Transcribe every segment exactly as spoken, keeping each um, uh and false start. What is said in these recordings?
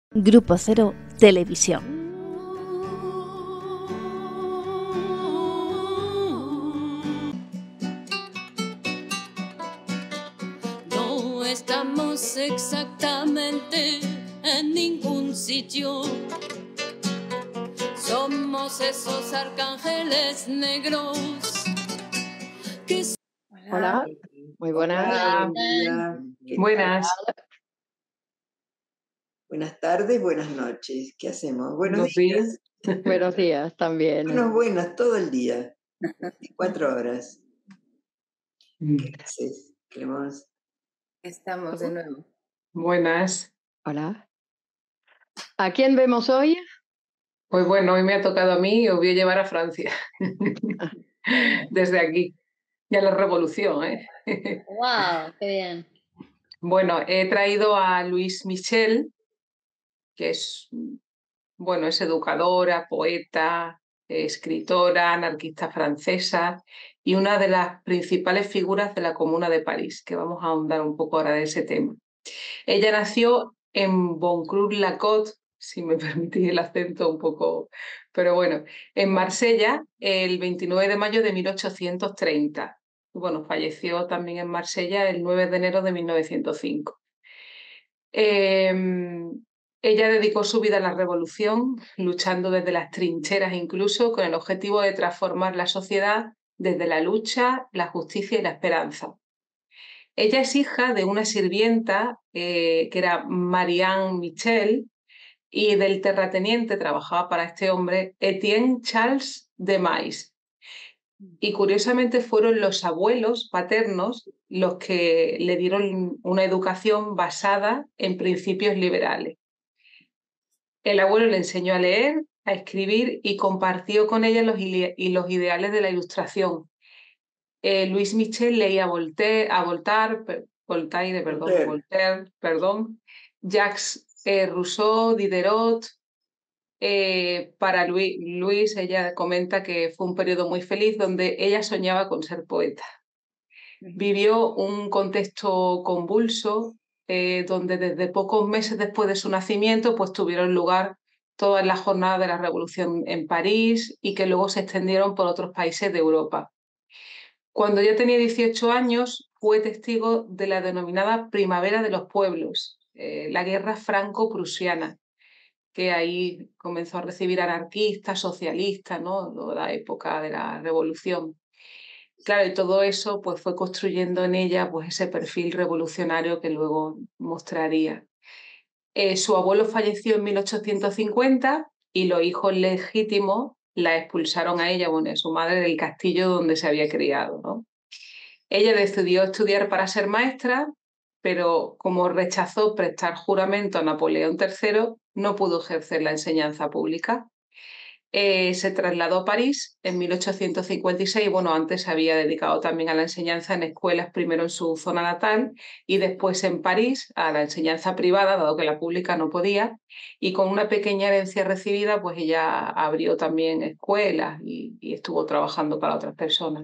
Grupo Cero Televisión. No estamos exactamente en ningún sitio. Somos esos arcángeles negros que... Hola, muy buenas. Hola, buenas. Buenas tardes, buenas noches. ¿Qué hacemos? Buenos Buenos días. días. Buenos días también. Buenas, buenas, todo el día. veinticuatro horas. ¿Qué haces, Clemons? Estamos de nuevo. Buenas. Hola. ¿A quién vemos hoy? Pues bueno, hoy me ha tocado a mí y os voy a llevar a Francia. Desde aquí. Y a la revolución, ¿eh? ¡Wow! ¡Qué bien! Bueno, he traído a Louise Michel, que es, bueno, es educadora, poeta, escritora, anarquista francesa y una de las principales figuras de la Comuna de París, que vamos a ahondar un poco ahora de ese tema. Ella nació en Boncruz-la-Côte, si me permitís el acento un poco, pero bueno, en Marsella el veintinueve de mayo de mil ochocientos treinta. Bueno, falleció también en Marsella el nueve de enero de mil novecientos cinco. Eh, ella dedicó su vida a la revolución, luchando desde las trincheras incluso, con el objetivo de transformar la sociedad desde la lucha, la justicia y la esperanza. Ella es hija de una sirvienta eh, que era Marianne Michel y del terrateniente, trabajaba para este hombre, Etienne Charles de Mais. Y curiosamente fueron los abuelos paternos los que le dieron una educación basada en principios liberales. El abuelo le enseñó a leer, a escribir y compartió con ella los, y los ideales de la Ilustración. Eh, Louise Michel leía a Voltaire, a Voltaire, Voltaire, perdón, Voltaire, Voltaire perdón, Jacques eh, Rousseau, Diderot. Eh, para Louise, Louise, ella comenta que fue un periodo muy feliz donde ella soñaba con ser poeta. Vivió un contexto convulso, eh, donde desde pocos meses después de su nacimiento pues tuvieron lugar todas las jornadas de la Revolución en París y que luego se extendieron por otros países de Europa. Cuando ya tenía dieciocho años, fue testigo de la denominada Primavera de los Pueblos, eh, la guerra franco-prusiana, que ahí comenzó a recibir anarquistas, socialistas, ¿no? La época de la Revolución. Claro, y todo eso pues, fue construyendo en ella pues, ese perfil revolucionario que luego mostraría. Eh, su abuelo falleció en mil ochocientos cincuenta y los hijos legítimos la expulsaron a ella, bueno, a su madre, del castillo donde se había criado, ¿no? Ella decidió estudiar para ser maestra, pero como rechazó prestar juramento a Napoleón tercero, no pudo ejercer la enseñanza pública. Eh, se trasladó a París en mil ochocientos cincuenta y seis. Bueno, antes se había dedicado también a la enseñanza en escuelas, primero en su zona natal y después en París a la enseñanza privada, dado que la pública no podía. Y con una pequeña herencia recibida, pues ella abrió también escuelas y, y estuvo trabajando para otras personas.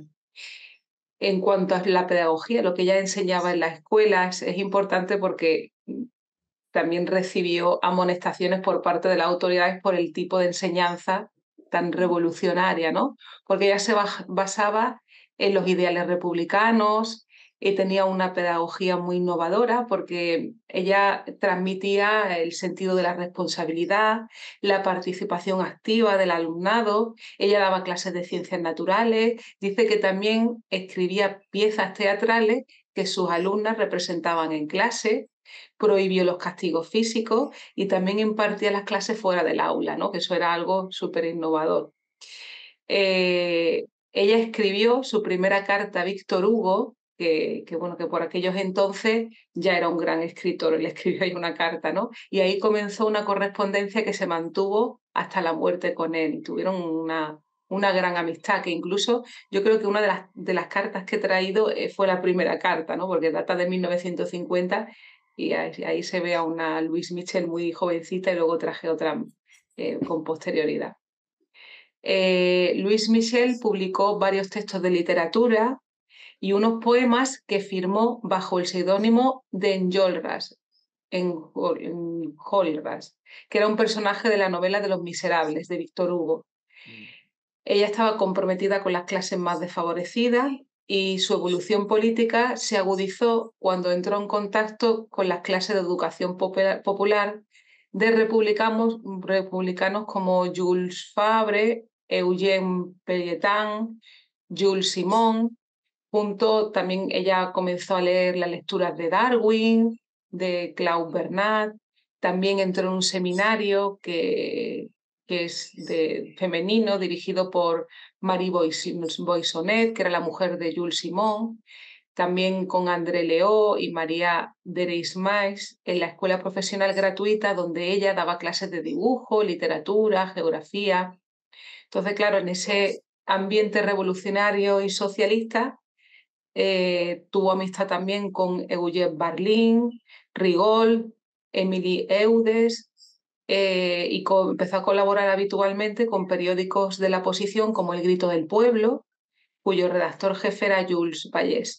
En cuanto a la pedagogía, lo que ella enseñaba en las escuelas es importante porque también recibió amonestaciones por parte de las autoridades por el tipo de enseñanza tan revolucionaria, ¿no? Porque ella se basaba en los ideales republicanos y tenía una pedagogía muy innovadora porque ella transmitía el sentido de la responsabilidad, la participación activa del alumnado, ella daba clases de ciencias naturales, dice que también escribía piezas teatrales que sus alumnas representaban en clase, prohibió los castigos físicos y también impartía las clases fuera del aula, ¿no? Que eso era algo súper innovador. Eh, ella escribió su primera carta a Víctor Hugo, que, que, bueno, que por aquellos entonces ya era un gran escritor, le escribió ahí una carta, ¿no? Y ahí comenzó una correspondencia que se mantuvo hasta la muerte con él y tuvieron una, una gran amistad, que incluso yo creo que una de las, de las cartas que he traído fue la primera carta, ¿no? Porque data de mil novecientos cincuenta y ahí, ahí se ve a una Louise Michel muy jovencita y luego traje otra eh, con posterioridad. Eh, Louise Michel publicó varios textos de literatura y unos poemas que firmó bajo el seudónimo de Enjolras. en, en Holras, que era un personaje de la novela de Los Miserables, de Víctor Hugo. Ella estaba comprometida con las clases más desfavorecidas y su evolución política se agudizó cuando entró en contacto con las clases de educación popular de republicanos, republicanos como Jules Favre, Eugène Pelletan, Jules Simon. Junto también ella comenzó a leer las lecturas de Darwin, de Claude Bernard. También entró en un seminario que, que es de, femenino, dirigido por Marie Boissonnet, que era la mujer de Jules Simon. También con André Leo y María Dereismais en la escuela profesional gratuita, donde ella daba clases de dibujo, literatura, geografía. Entonces, claro, en ese ambiente revolucionario y socialista, eh, tuvo amistad también con Eugène Barlin, Rigol, Émilie Eudes, eh, y co- empezó a colaborar habitualmente con periódicos de la oposición como El Grito del Pueblo, cuyo redactor jefe era Jules Vallès.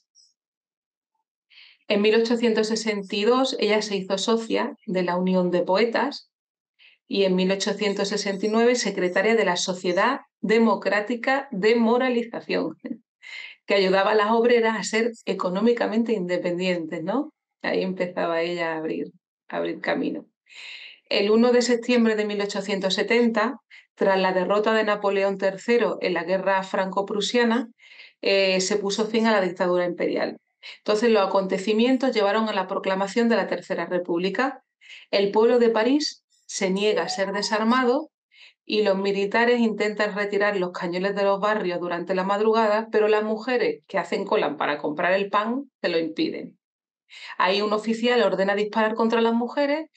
En mil ochocientos sesenta y dos ella se hizo socia de la Unión de Poetas y en mil ochocientos sesenta y nueve secretaria de la Sociedad Democrática de Moralización, que ayudaba a las obreras a ser económicamente independientes, ¿no? Ahí empezaba ella a abrir, a abrir camino. El primero de septiembre de mil ochocientos setenta, tras la derrota de Napoleón tercero en la guerra franco-prusiana, eh, se puso fin a la dictadura imperial. Entonces los acontecimientos llevaron a la proclamación de la Tercera República. El pueblo de París se niega a ser desarmado y los militares intentan retirar los cañones de los barrios durante la madrugada, pero las mujeres que hacen cola para comprar el pan se lo impiden. Ahí un oficial ordena disparar contra las mujeres,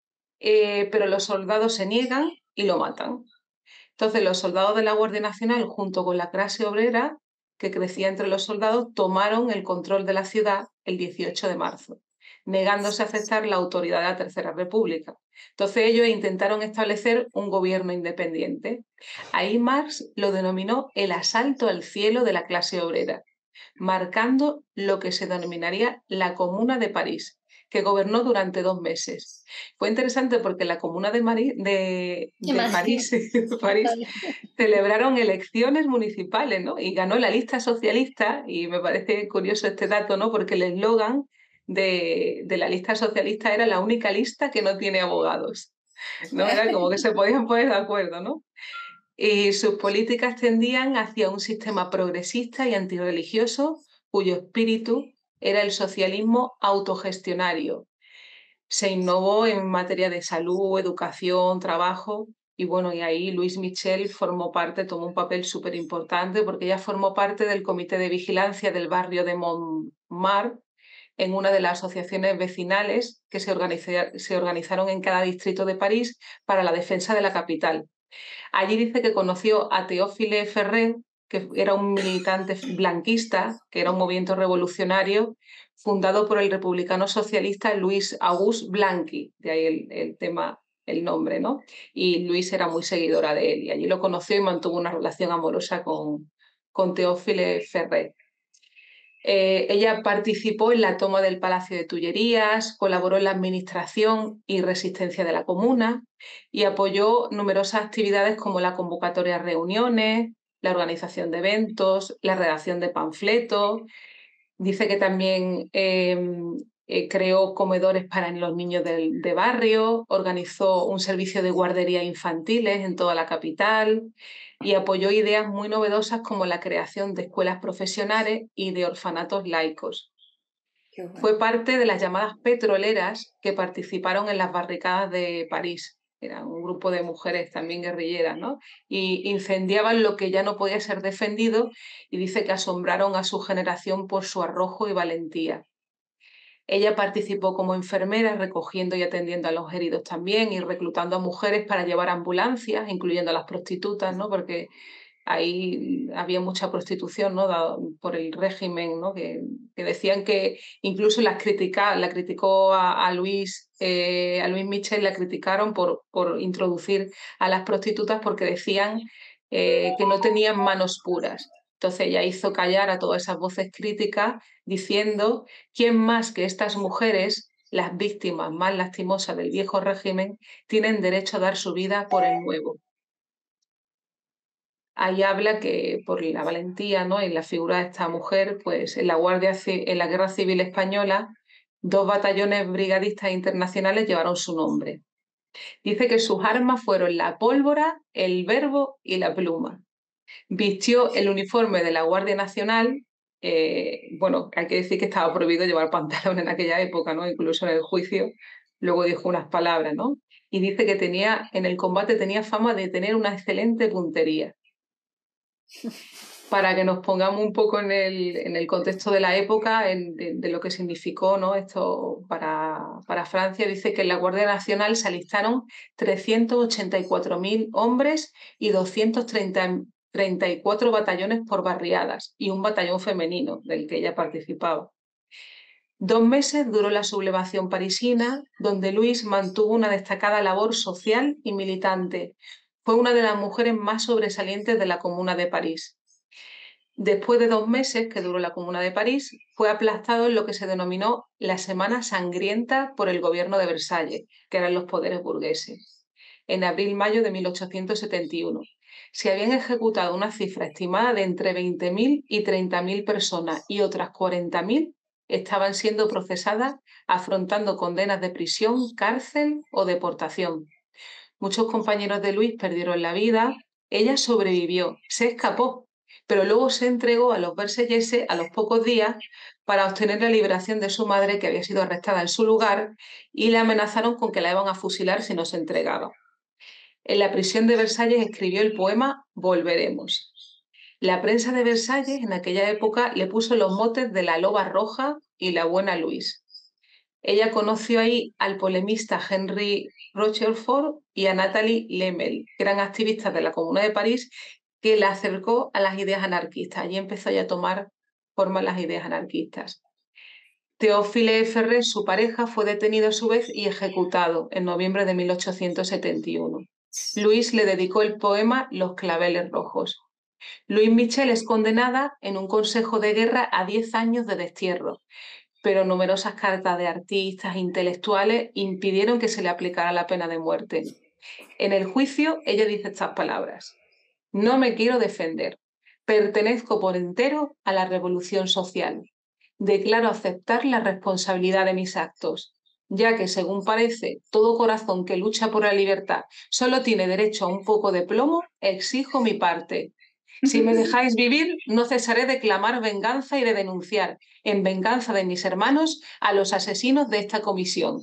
eh, pero los soldados se niegan y lo matan. Entonces los soldados de la Guardia Nacional, junto con la clase obrera que crecía entre los soldados, tomaron el control de la ciudad el dieciocho de marzo, negándose a aceptar la autoridad de la Tercera República. Entonces ellos intentaron establecer un gobierno independiente. Ahí Marx lo denominó el asalto al cielo de la clase obrera, marcando lo que se denominaría la Comuna de París, que gobernó durante dos meses. Fue interesante porque la Comuna de, Mari de, de París, París celebraron elecciones municipales, ¿no? Y ganó la lista socialista, y me parece curioso este dato, ¿no? Porque el eslogan de, de la lista socialista era la única lista que no tiene abogados, ¿no? Era como que se podían poner de acuerdo, ¿no? Y sus políticas tendían hacia un sistema progresista y antirreligioso, cuyo espíritu era el socialismo autogestionario. Se innovó en materia de salud, educación, trabajo, y bueno, y ahí Louise Michel formó parte, tomó un papel súper importante porque ella formó parte del comité de vigilancia del barrio de Montmartre, en una de las asociaciones vecinales que se, se organizaron en cada distrito de París para la defensa de la capital. Allí dice que conoció a Théophile Ferret, que era un militante blanquista, que era un movimiento revolucionario fundado por el republicano socialista Louis Auguste Blanqui, de ahí el, el tema, el nombre, ¿no? Y Louis era muy seguidora de él, y allí lo conoció y mantuvo una relación amorosa con, con Théophile Ferret. Eh, ella participó en la toma del Palacio de Tullerías, colaboró en la administración y resistencia de la comuna y apoyó numerosas actividades como la convocatoria a reuniones, la organización de eventos, la redacción de panfletos. Dice que también eh, eh, creó comedores para los niños del, de barrio, organizó un servicio de guarderías infantiles en toda la capital y apoyó ideas muy novedosas como la creación de escuelas profesionales y de orfanatos laicos. Bueno. Fue parte de las llamadas petroleras que participaron en las barricadas de París. Era un grupo de mujeres también guerrilleras, ¿no? Y incendiaban lo que ya no podía ser defendido, y dice que asombraron a su generación por su arrojo y valentía. Ella participó como enfermera recogiendo y atendiendo a los heridos también y reclutando a mujeres para llevar ambulancias, incluyendo a las prostitutas, ¿no? Porque ahí había mucha prostitución, ¿no? Dado por el régimen, ¿no? Que, que decían que incluso las critica, la criticó a, a, Luis, eh, a Louise Michel, la criticaron por, por introducir a las prostitutas porque decían eh, que no tenían manos puras. Entonces ella hizo callar a todas esas voces críticas diciendo: ¿quién más que estas mujeres las víctimas más lastimosas del viejo régimen tienen derecho a dar su vida por el nuevo. Ahí habla que por la valentía, ¿no?, en la figura de esta mujer, pues en la, Guardia, en la Guerra Civil Española, dos batallones brigadistas internacionales llevaron su nombre. Dice que sus armas fueron la pólvora, el verbo y la pluma. Vistió el uniforme de la Guardia Nacional. Eh, bueno, hay que decir que estaba prohibido llevar pantalón en aquella época, ¿no? Incluso en el juicio. Luego dijo unas palabras, ¿no? Y dice que tenía, en el combate tenía fama de tener una excelente puntería. Para que nos pongamos un poco en el, en el contexto de la época, en, de, de lo que significó, ¿no?, esto para, para Francia, dice que en la Guardia Nacional se alistaron trescientos ochenta y cuatro mil hombres y doscientos treinta y cuatro batallones por barriadas y un batallón femenino del que ella participaba. Dos meses duró la sublevación parisina, donde Louise mantuvo una destacada labor social y militante. Fue una de las mujeres más sobresalientes de la Comuna de París. Después de dos meses que duró la Comuna de París, fue aplastado en lo que se denominó la Semana Sangrienta por el gobierno de Versalles, que eran los poderes burgueses, en abril-mayo de mil ochocientos setenta y uno. Se habían ejecutado una cifra estimada de entre veinte mil y treinta mil personas y otras cuarenta mil estaban siendo procesadas, afrontando condenas de prisión, cárcel o deportación. Muchos compañeros de Louise perdieron la vida. Ella sobrevivió, se escapó, pero luego se entregó a los versalleses a los pocos días para obtener la liberación de su madre, que había sido arrestada en su lugar, y le amenazaron con que la iban a fusilar si no se entregaba. En la prisión de Versalles escribió el poema Volveremos. La prensa de Versalles en aquella época le puso los motes de la Loba Roja y la Buena Louise. Ella conoció ahí al polemista Henry Rochefort y a Nathalie Lemel, que eran activistas de la Comuna de París, que la acercó a las ideas anarquistas. Allí empezó ya a tomar forma las ideas anarquistas. Théophile Ferré, su pareja, fue detenido a su vez y ejecutado en noviembre de mil ochocientos setenta y uno. Louise le dedicó el poema Los claveles rojos. Louise Michel es condenada en un consejo de guerra a diez años de destierro, pero numerosas cartas de artistas intelectuales impidieron que se le aplicara la pena de muerte. En el juicio, ella dice estas palabras: no me quiero defender, pertenezco por entero a la revolución social. Declaro aceptar la responsabilidad de mis actos, ya que, según parece, todo corazón que lucha por la libertad solo tiene derecho a un poco de plomo, exijo mi parte. Si me dejáis vivir, no cesaré de clamar venganza y de denunciar, en venganza de mis hermanos, a los asesinos de esta comisión.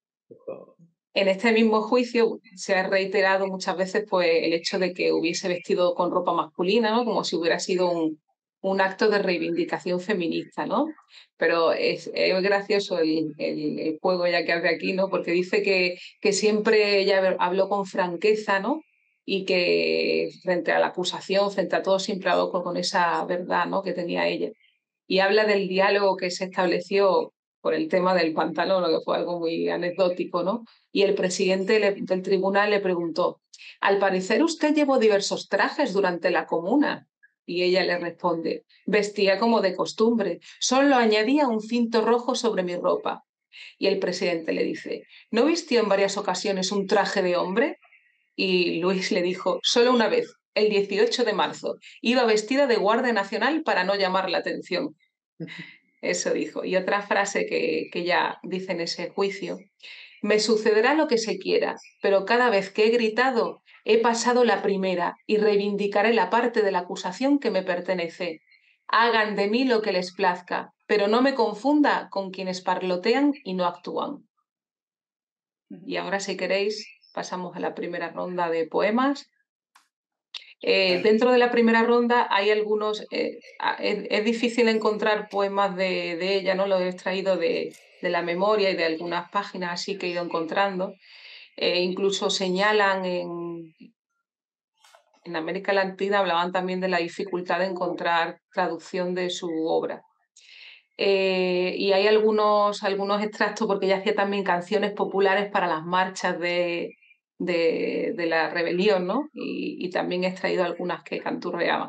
En este mismo juicio se ha reiterado muchas veces, pues, el hecho de que hubiese vestido con ropa masculina, ¿no?, como si hubiera sido un, un acto de reivindicación feminista, ¿no? Pero es, es gracioso el, el, el juego ya que hace aquí, ¿no?, porque dice que, que siempre ella habló con franqueza, ¿no?, y que frente a la acusación, frente a todo, siempre habló con, con esa verdad, ¿no?, que tenía ella. Y habla del diálogo que se estableció por el tema del pantalón, lo que fue algo muy anecdótico, ¿no? Y el presidente le, del tribunal le preguntó: al parecer usted llevó diversos trajes durante la comuna. Y ella le responde: vestía como de costumbre, solo añadía un cinto rojo sobre mi ropa. Y el presidente le dice: ¿no vistió en varias ocasiones un traje de hombre? Y Louise le dijo: solo una vez, el dieciocho de marzo, iba vestida de guardia nacional para no llamar la atención. Eso dijo. Y otra frase que, que ella dice en ese juicio: me sucederá lo que se quiera, pero cada vez que he gritado he pasado la primera y reivindicaré la parte de la acusación que me pertenece. Hagan de mí lo que les plazca, pero no me confunda con quienes parlotean y no actúan. Y ahora, si queréis, pasamos a la primera ronda de poemas. Eh, dentro de la primera ronda hay algunos, eh, es, es difícil encontrar poemas de, de ella, ¿no? Lo he extraído de, de la memoria y de algunas páginas así que he ido encontrando. Eh, incluso señalan en, en América Latina, hablaban también de la dificultad de encontrar traducción de su obra. Eh, y hay algunos, algunos extractos, porque ella hacía también canciones populares para las marchas de, de, de la rebelión, ¿no? Y, y también he extraído algunas que canturreaban.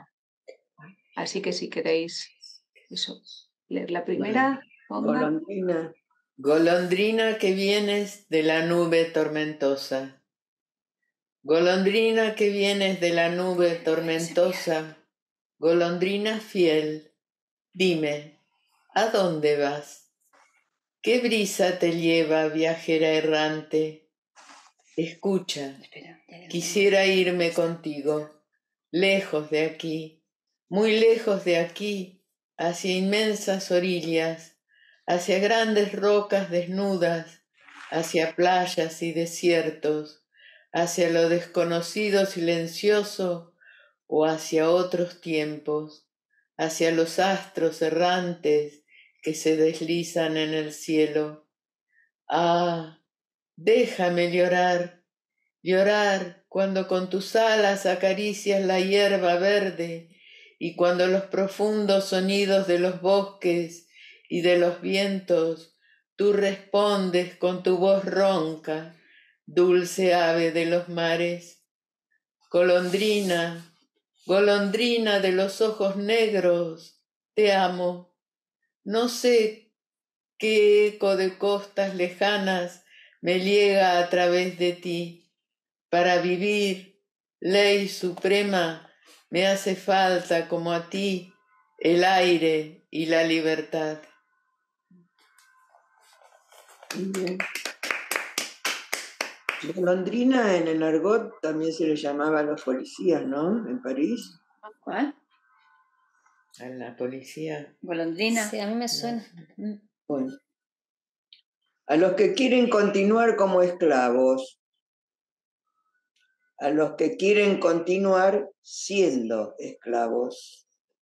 Así que si queréis, eso, leer la primera ronda. Golondrina. Golondrina que vienes de la nube tormentosa. Golondrina que vienes de la nube tormentosa. Golondrina fiel, dime, ¿a dónde vas? ¿Qué brisa te lleva, viajera errante? Escucha, quisiera irme contigo, lejos de aquí, muy lejos de aquí, hacia inmensas orillas, hacia grandes rocas desnudas, hacia playas y desiertos, hacia lo desconocido silencioso o hacia otros tiempos, hacia los astros errantes que se deslizan en el cielo. Ah, déjame llorar, llorar cuando con tus alas acaricias la hierba verde y cuando los profundos sonidos de los bosques y de los vientos tú respondes con tu voz ronca, dulce ave de los mares. Golondrina, golondrina de los ojos negros, te amo. No sé qué eco de costas lejanas me llega a través de ti. Para vivir, ley suprema, me hace falta como a ti el aire y la libertad. Bien. Golondrina en el argot también se le llamaba a los policías, ¿no? En París. ¿Cuál? A la policía. Golondrina. Sí, a mí me suena. Bueno. A los que quieren continuar como esclavos, a los que quieren continuar siendo esclavos.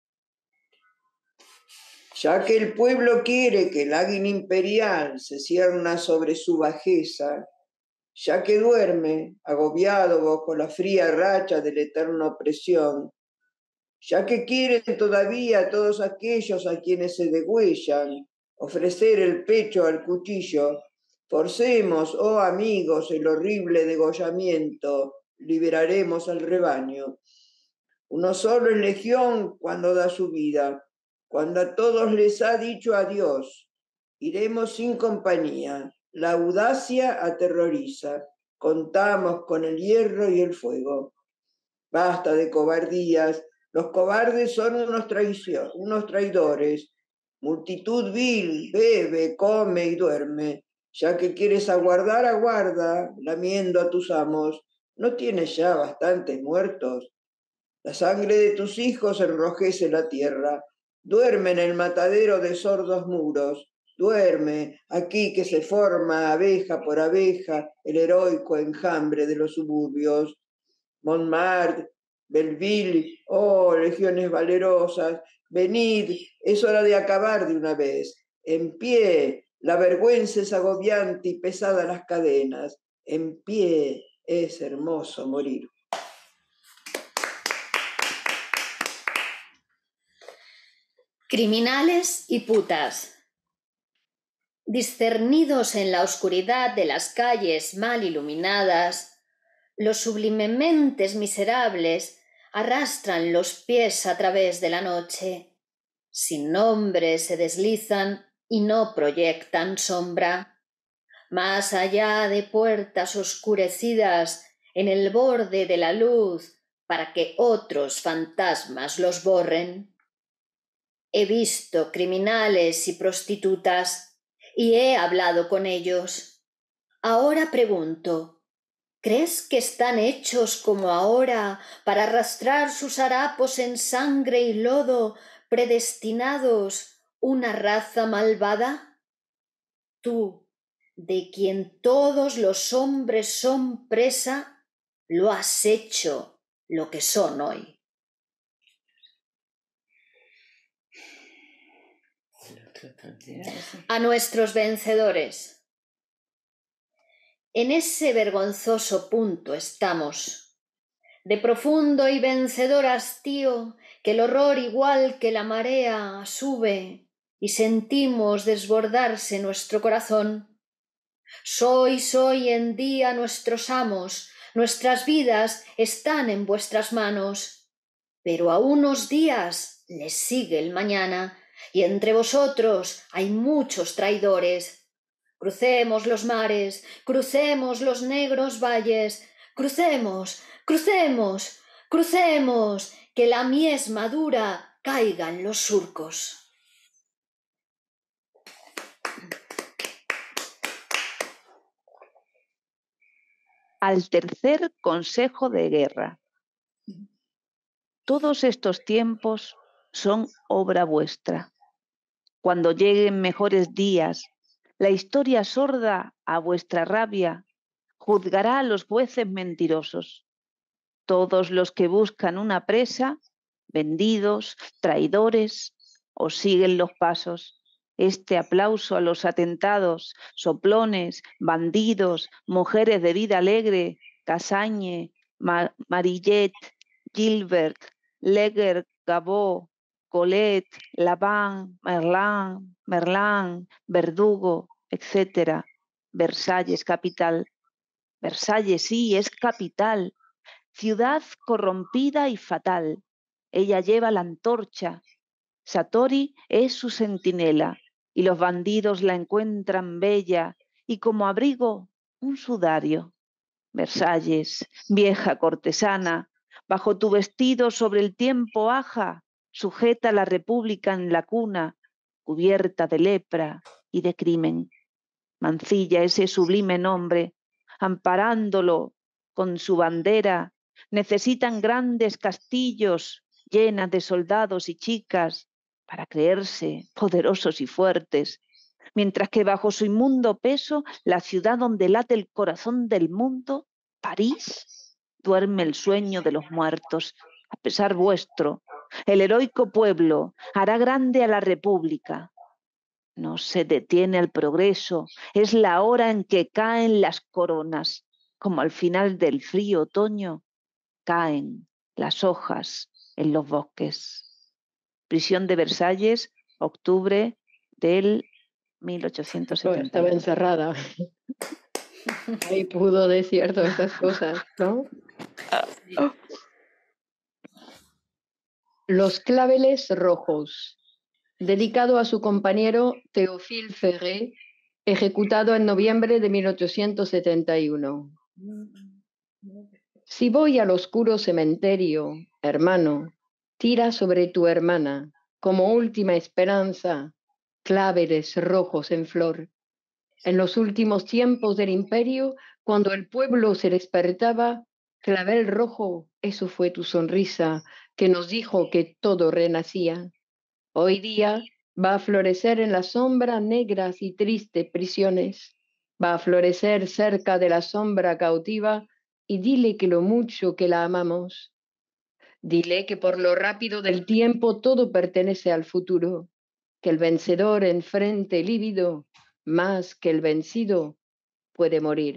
Ya que el pueblo quiere que el águila imperial se cierna sobre su bajeza, ya que duerme, agobiado bajo la fría racha de la eterna opresión, ya que quieren todavía a todos aquellos a quienes se degüellan ofrecer el pecho al cuchillo, forcemos, oh amigos, el horrible degollamiento, liberaremos al rebaño. Uno solo es legión cuando da su vida, cuando a todos les ha dicho adiós. Iremos sin compañía, la audacia aterroriza, contamos con el hierro y el fuego. Basta de cobardías, los cobardes son unos, traición, unos traidores. Multitud vil, bebe, come y duerme. Ya que quieres aguardar, aguarda, lamiendo a tus amos. ¿No tienes ya bastantes muertos? La sangre de tus hijos enrojece la tierra. Duerme en el matadero de sordos muros. Duerme aquí que se forma abeja por abeja el heroico enjambre de los suburbios. Montmartre, Belleville, oh, legiones valerosas, venid, es hora de acabar de una vez. En pie, la vergüenza es agobiante y pesada las cadenas. En pie es hermoso morir. Criminales y putas. Discernidos en la oscuridad de las calles mal iluminadas, los sublimementes miserables arrastran los pies a través de la noche. Sin nombre se deslizan y no proyectan sombra. Más allá de puertas oscurecidas en el borde de la luz para que otros fantasmas los borren. He visto criminales y prostitutas y he hablado con ellos. Ahora pregunto, ¿crees que están hechos como ahora para arrastrar sus harapos en sangre y lodo, predestinados una raza malvada? Tú, de quien todos los hombres son presa, lo has hecho lo que son hoy. A nuestros vencedores. En ese vergonzoso punto estamos, de profundo y vencedor hastío, que el horror igual que la marea sube y sentimos desbordarse nuestro corazón. Sois hoy en día nuestros amos, nuestras vidas están en vuestras manos, pero a unos días les sigue el mañana, y entre vosotros hay muchos traidores. Crucemos los mares, crucemos los negros valles, crucemos, crucemos, crucemos, que la mies madura caiga en los surcos. Al tercer consejo de guerra. Todos estos tiempos son obra vuestra. Cuando lleguen mejores días, la historia sorda a vuestra rabia juzgará a los jueces mentirosos. Todos los que buscan una presa, vendidos, traidores, os siguen los pasos. Este aplauso a los atentados, soplones, bandidos, mujeres de vida alegre, Casagne, Mar Marillet, Gilbert, Leger, Gabó, Colette, Laván, Merlán, Merlán, Verdugo, etcétera. Versalles, capital. Versalles, sí, es capital. Ciudad corrompida y fatal. Ella lleva la antorcha. Satori es su centinela y los bandidos la encuentran bella y como abrigo un sudario. Versalles, vieja cortesana, bajo tu vestido sobre el tiempo aja, sujeta la república en la cuna, cubierta de lepra y de crimen. Mancilla ese sublime nombre, amparándolo con su bandera, necesitan grandes castillos llenas de soldados y chicas para creerse poderosos y fuertes, mientras que bajo su inmundo peso, la ciudad donde late el corazón del mundo, París, duerme el sueño de los muertos. A pesar vuestro, el heroico pueblo hará grande a la república. No se detiene el progreso, es la hora en que caen las coronas, como al final del frío otoño caen las hojas en los bosques. Prisión de Versalles, octubre del mil ochocientos setenta. Estaba encerrada. Ahí pudo decir todas estas cosas, ¿no? Los claveles rojos, dedicado a su compañero Théophile Ferré, ejecutado en noviembre de mil ochocientos setenta y uno. Si voy al oscuro cementerio, hermano, tira sobre tu hermana, como última esperanza, claveles rojos en flor. En los últimos tiempos del imperio, cuando el pueblo se despertaba, clavel rojo, eso fue tu sonrisa, que nos dijo que todo renacía. Hoy día va a florecer en la sombra negras y tristes prisiones. Va a florecer cerca de la sombra cautiva y dile que lo mucho que la amamos. Dile que por lo rápido del tiempo todo pertenece al futuro, que el vencedor enfrente lívido, más que el vencido, puede morir.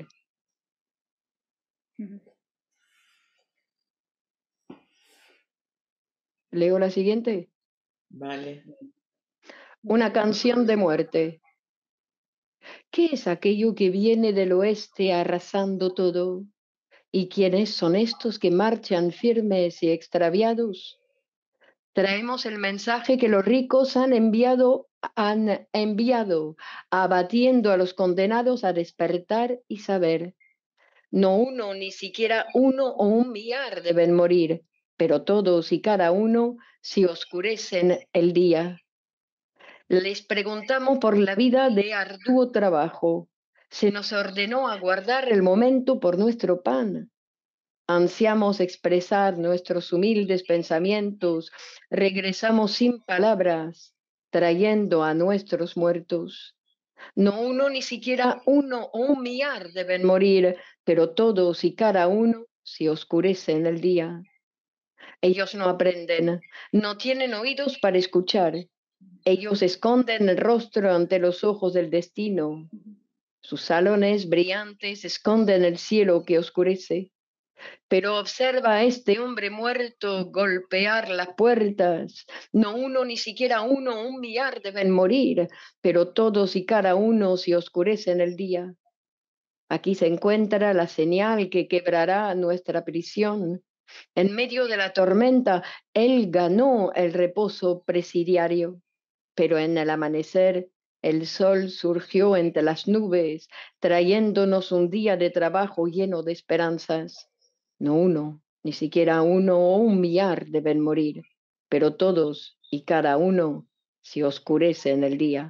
¿Leo la siguiente? Vale. Una canción de muerte. ¿Qué es aquello que viene del oeste arrasando todo? ¿Y quiénes son estos que marchan firmes y extraviados? Traemos el mensaje que los ricos han enviado, han enviado, abatiendo a los condenados a despertar y saber. No uno, ni siquiera uno o un millar deben morir, pero todos y cada uno si oscurecen el día. Les preguntamos por la vida de arduo trabajo. Se nos ordenó aguardar el momento por nuestro pan. Ansiamos expresar nuestros humildes pensamientos. Regresamos sin palabras, trayendo a nuestros muertos. No uno, ni siquiera uno o un millar deben morir, pero todos y cada uno si oscurecen el día. Ellos no aprenden, no tienen oídos para escuchar. Ellos esconden el rostro ante los ojos del destino. Sus salones brillantes esconden el cielo que oscurece. Pero observa a este hombre muerto golpear las puertas. No uno, ni siquiera uno o un millar deben morir, pero todos y cada uno si oscurecen el día. Aquí se encuentra la señal que quebrará nuestra prisión. En medio de la tormenta, él ganó el reposo presidiario. Pero en el amanecer El sol surgió entre las nubes, trayéndonos un día de trabajo lleno de esperanzas. No uno, ni siquiera uno o un millar deben morir, pero todos y cada uno se oscurece en el día.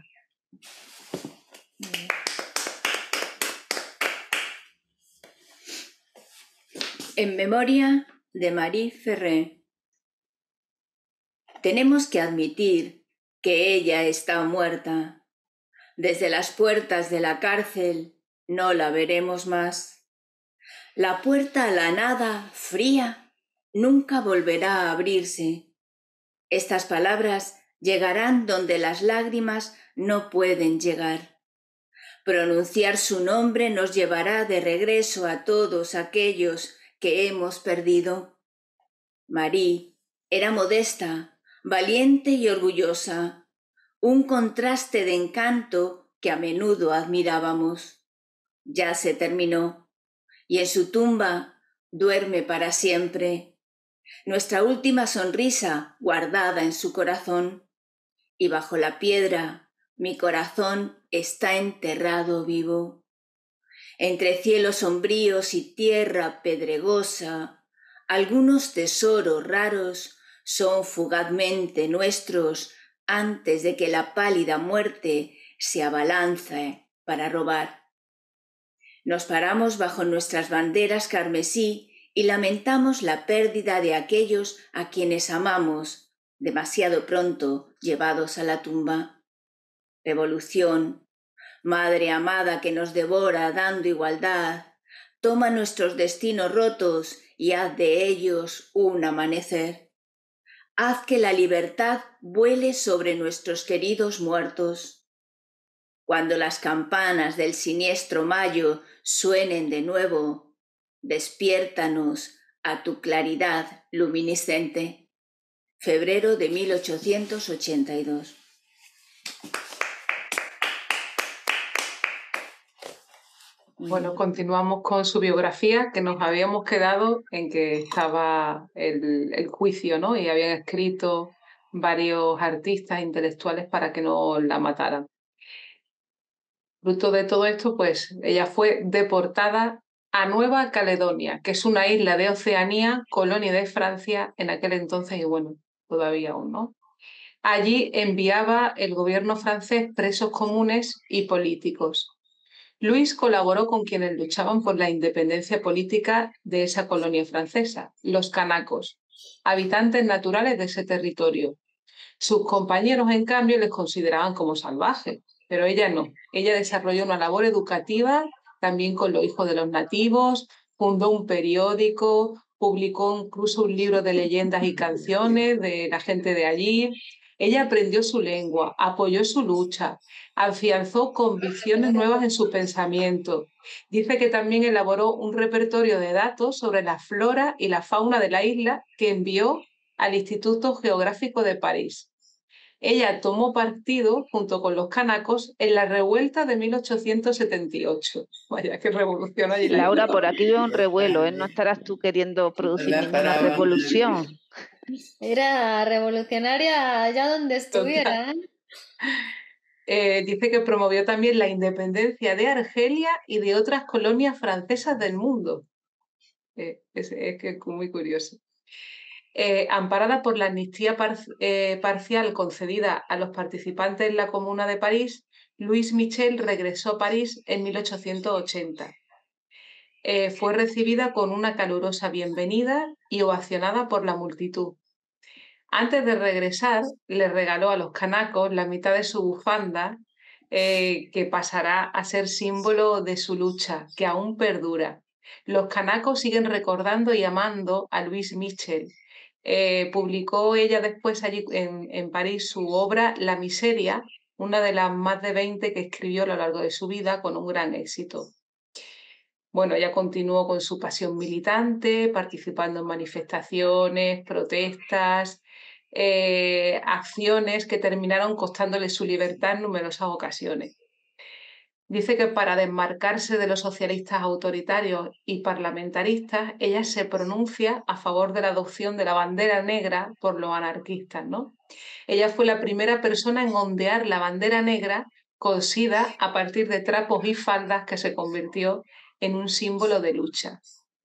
En memoria de Marie Ferré. Tenemos que admitir que ella está muerta. Desde las puertas de la cárcel no la veremos más. La puerta a la nada, fría, nunca volverá a abrirse. Estas palabras llegarán donde las lágrimas no pueden llegar. Pronunciar su nombre nos llevará de regreso a todos aquellos que hemos perdido. Marie era modesta, valiente y orgullosa, un contraste de encanto que a menudo admirábamos. Ya se terminó, y en su tumba duerme para siempre nuestra última sonrisa guardada en su corazón, y bajo la piedra mi corazón está enterrado vivo. Entre cielos sombríos y tierra pedregosa, algunos tesoros raros son fugazmente nuestros antes de que la pálida muerte se abalance para robar. Nos paramos bajo nuestras banderas carmesí y lamentamos la pérdida de aquellos a quienes amamos, demasiado pronto llevados a la tumba. Revolución, madre amada que nos devora dando igualdad, toma nuestros destinos rotos y haz de ellos un amanecer. Haz que la libertad vuele sobre nuestros queridos muertos. Cuando las campanas del siniestro mayo suenen de nuevo, despiértanos a tu claridad luminiscente. Febrero de mil ochocientos ochenta y dos. Bueno, continuamos con su biografía, que nos habíamos quedado en que estaba el, el juicio, ¿no? Y habían escrito varios artistas intelectuales para que no la mataran. Fruto de todo esto, pues ella fue deportada a Nueva Caledonia, que es una isla de Oceanía, colonia de Francia en aquel entonces y bueno, todavía aún, ¿no? Allí enviaba el gobierno francés presos comunes y políticos. Luis colaboró con quienes luchaban por la independencia política de esa colonia francesa, los canacos, habitantes naturales de ese territorio. Sus compañeros, en cambio, les consideraban como salvajes, pero ella no. Ella desarrolló una labor educativa también con los hijos de los nativos, fundó un periódico, publicó incluso un libro de leyendas y canciones de la gente de allí. Ella aprendió su lengua, apoyó su lucha, afianzó convicciones nuevas en su pensamiento. Dice que también elaboró un repertorio de datos sobre la flora y la fauna de la isla que envió al Instituto Geográfico de París. Ella tomó partido, junto con los canacos, en la revuelta de mil ochocientos setenta y ocho. Vaya, qué revolución allí. Laura, por aquí veo un revuelo, ¿eh? No estarás tú queriendo producir La ninguna palabra. revolución. Era revolucionaria allá donde estuviera, ¿eh? Eh, dice que promovió también la independencia de Argelia y de otras colonias francesas del mundo. Eh, es, es que es muy curioso. Eh, amparada por la amnistía par eh, parcial concedida a los participantes en la Comuna de París, Louise Michel regresó a París en mil ochocientos ochenta. Eh, fue recibida con una calurosa bienvenida y ovacionada por la multitud. Antes de regresar, le regaló a los canacos la mitad de su bufanda, eh, que pasará a ser símbolo de su lucha, que aún perdura. Los canacos siguen recordando y amando a Louise Michel. Eh, publicó ella después allí en, en París su obra La miseria, una de las más de veinte que escribió a lo largo de su vida con un gran éxito. Bueno, ella continuó con su pasión militante, participando en manifestaciones, protestas, eh, acciones que terminaron costándole su libertad en numerosas ocasiones. Dice que para desmarcarse de los socialistas autoritarios y parlamentaristas, ella se pronuncia a favor de la adopción de la bandera negra por los anarquistas, ¿no? Ella fue la primera persona en ondear la bandera negra cosida a partir de trapos y faldas que se convirtió en un símbolo de lucha.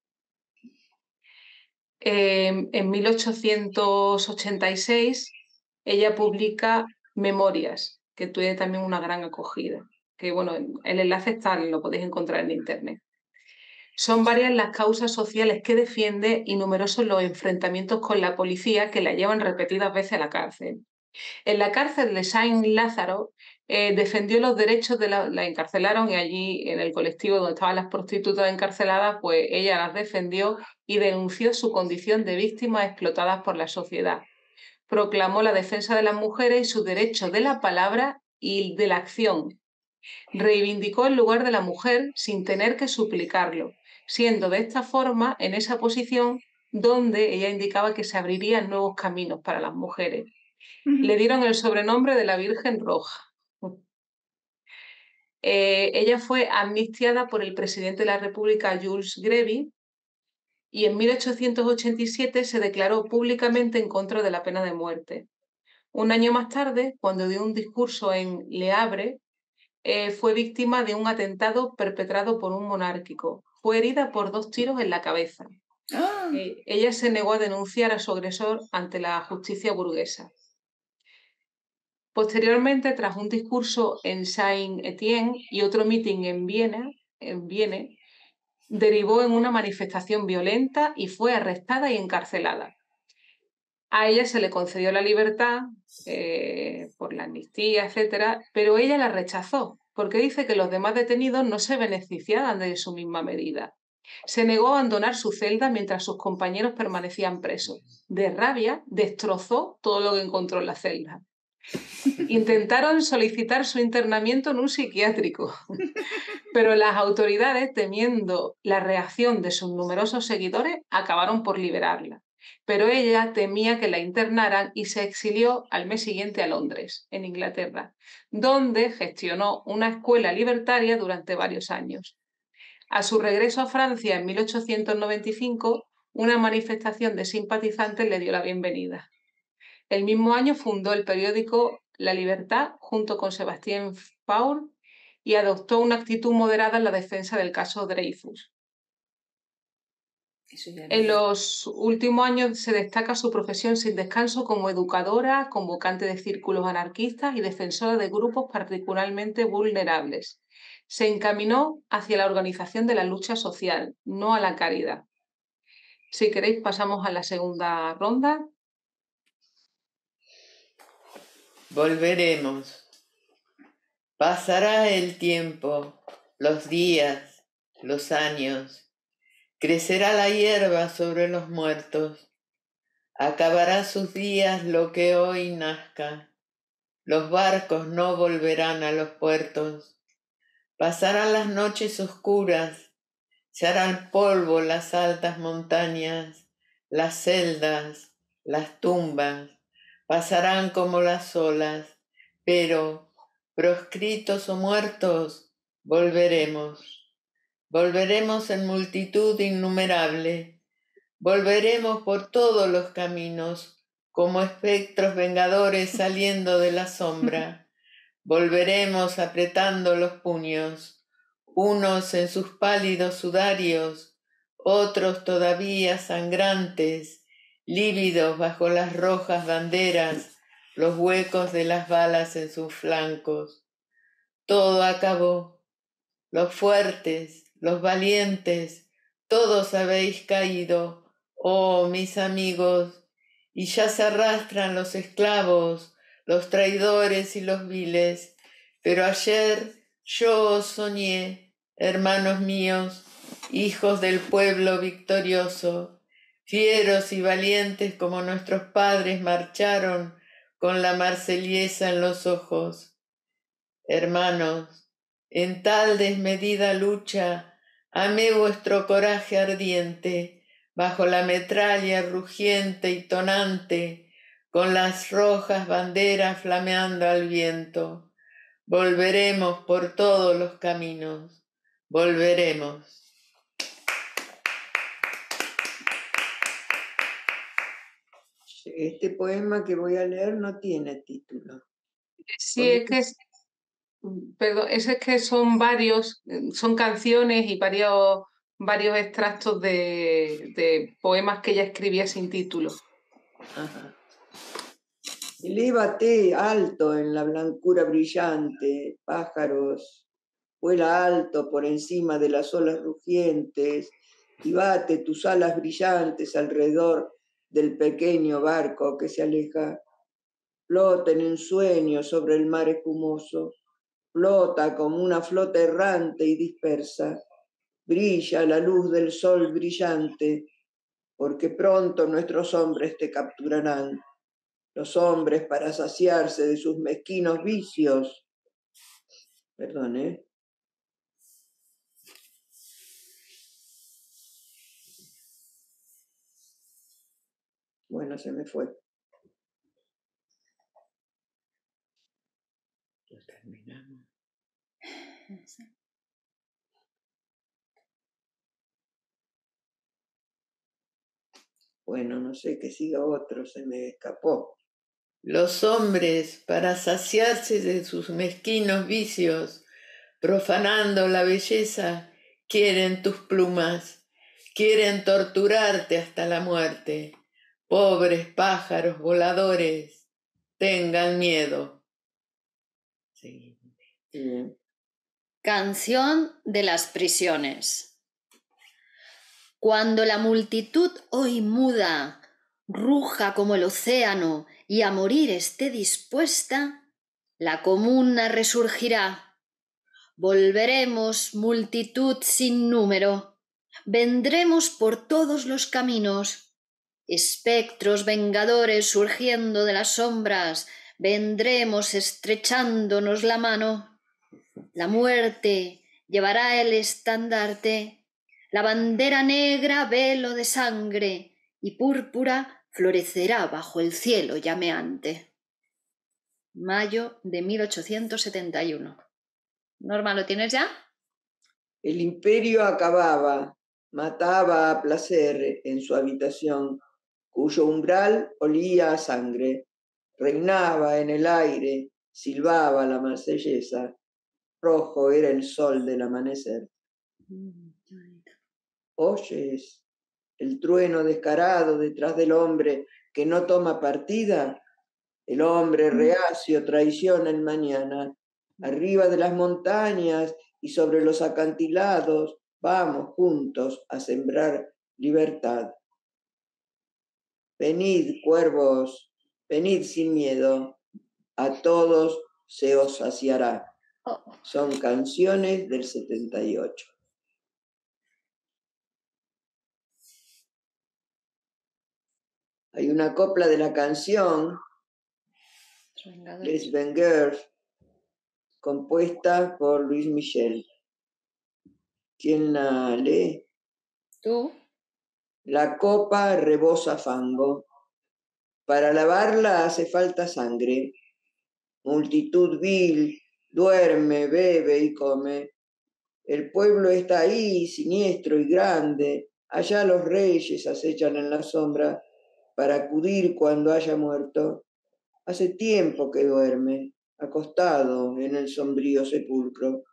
Eh, en mil ochocientos ochenta y seis ella publica Memorias, que tiene también una gran acogida, que bueno, el enlace está, lo podéis encontrar en internet. Son varias las causas sociales que defiende y numerosos los enfrentamientos con la policía que la llevan repetidas veces a la cárcel. En la cárcel de Saint Lázaro eh, defendió los derechos de la, la encarcelaron y allí en el colectivo donde estaban las prostitutas encarceladas, pues ella las defendió y denunció su condición de víctimas explotadas por la sociedad. Proclamó la defensa de las mujeres y su derecho de la palabra y de la acción. Reivindicó el lugar de la mujer sin tener que suplicarlo, siendo de esta forma en esa posición donde ella indicaba que se abrirían nuevos caminos para las mujeres. Le dieron el sobrenombre de la Virgen Roja. Eh, ella fue amnistiada por el presidente de la República, Jules Grevy, y en mil ochocientos ochenta y siete se declaró públicamente en contra de la pena de muerte. Un año más tarde, cuando dio un discurso en Le Havre, eh, fue víctima de un atentado perpetrado por un monárquico. Fue herida por dos tiros en la cabeza. Ah. Eh, ella se negó a denunciar a su agresor ante la justicia burguesa. Posteriormente, tras un discurso en Saint-Étienne y otro mitin en Viena, en Viena, derivó en una manifestación violenta y fue arrestada y encarcelada. A ella se le concedió la libertad eh, por la amnistía, etcétera, pero ella la rechazó porque dice que los demás detenidos no se beneficiaban de su misma medida. Se negó a abandonar su celda mientras sus compañeros permanecían presos. De rabia, destrozó todo lo que encontró en la celda. Intentaron solicitar su internamiento en un psiquiátrico, pero las autoridades, temiendo la reacción de sus numerosos seguidores, acabaron por liberarla. Pero ella temía que la internaran y se exilió al mes siguiente a Londres, en Inglaterra, donde gestionó una escuela libertaria durante varios años. A su regreso a Francia en mil ochocientos noventa y cinco, una manifestación de simpatizantes le dio la bienvenida. El mismo año fundó el periódico La Libertad junto con Sébastien Faure y adoptó una actitud moderada en la defensa del caso Dreyfus. En los últimos años se destaca su profesión sin descanso como educadora, convocante de círculos anarquistas y defensora de grupos particularmente vulnerables. Se encaminó hacia la organización de la lucha social, no a la caridad. Si queréis, pasamos a la segunda ronda. Volveremos. Pasará el tiempo, los días, los años. Crecerá la hierba sobre los muertos. Acabará sus días lo que hoy nazca. Los barcos no volverán a los puertos. Pasarán las noches oscuras. Se harán polvo las altas montañas, las celdas, las tumbas. Pasarán como las olas, pero, proscritos o muertos, volveremos. Volveremos en multitud innumerable. Volveremos por todos los caminos, como espectros vengadores saliendo de la sombra. Volveremos apretando los puños, unos en sus pálidos sudarios, otros todavía sangrantes, lívidos bajo las rojas banderas, los huecos de las balas en sus flancos. Todo acabó. Los fuertes, los valientes, todos habéis caído, oh mis amigos, y ya se arrastran los esclavos, los traidores y los viles. Pero ayer yo os soñé, hermanos míos, hijos del pueblo victorioso, fieros y valientes como nuestros padres marcharon con la marsellesa en los ojos. Hermanos, en tal desmedida lucha, amé vuestro coraje ardiente, bajo la metralla rugiente y tonante, con las rojas banderas flameando al viento. Volveremos por todos los caminos, volveremos. Este poema que voy a leer no tiene título. Sí, es que es, Perdón, eso es que son varios, son canciones y varios, varios extractos de, de poemas que ella escribía sin título. Ajá. Elévate alto en la blancura brillante, pájaros, vuela alto por encima de las olas rugientes y bate tus alas brillantes alrededor del pequeño barco que se aleja. Flota en un sueño sobre el mar espumoso, flota como una flota errante y dispersa. Brilla la luz del sol brillante, porque pronto nuestros hombres te capturarán. Los hombres para saciarse de sus mezquinos vicios. Perdón, ¿eh? Bueno, se me fue. Lo terminamos. Bueno, no sé, que siga otro, se me escapó. Los hombres, para saciarse de sus mezquinos vicios, profanando la belleza, quieren tus plumas, quieren torturarte hasta la muerte. Pobres pájaros voladores, tengan miedo. Sí. Sí. Canción de las prisiones. Cuando la multitud hoy muda, ruja como el océano y a morir esté dispuesta, la comuna resurgirá. Volveremos multitud sin número, vendremos por todos los caminos, espectros vengadores surgiendo de las sombras, vendremos estrechándonos la mano. La muerte llevará el estandarte, la bandera negra velo de sangre y púrpura florecerá bajo el cielo llameante. Mayo de mil ochocientos setenta y uno. Norma, ¿lo tienes ya? El imperio acababa, mataba a placer en su habitación, cuyo umbral olía a sangre. Reinaba en el aire, silbaba la marsellesa. Rojo era el sol del amanecer. ¿Oyes el trueno descarado detrás del hombre que no toma partida? El hombre reacio traiciona el mañana. Arriba de las montañas y sobre los acantilados vamos juntos a sembrar libertad. Venid, cuervos, venid sin miedo, a todos se os saciará. Son canciones del setenta y ocho. Hay una copla de la canción Les Vengeurs, compuesta por Luis Michel. ¿Quién la lee? ¿Tú? La copa rebosa fango. Para lavarla hace falta sangre. Multitud vil, duerme, bebe y come. El pueblo está ahí, siniestro y grande. Allá los reyes acechan en la sombra para acudir cuando haya muerto. Hace tiempo que duerme, acostado en el sombrío sepulcro.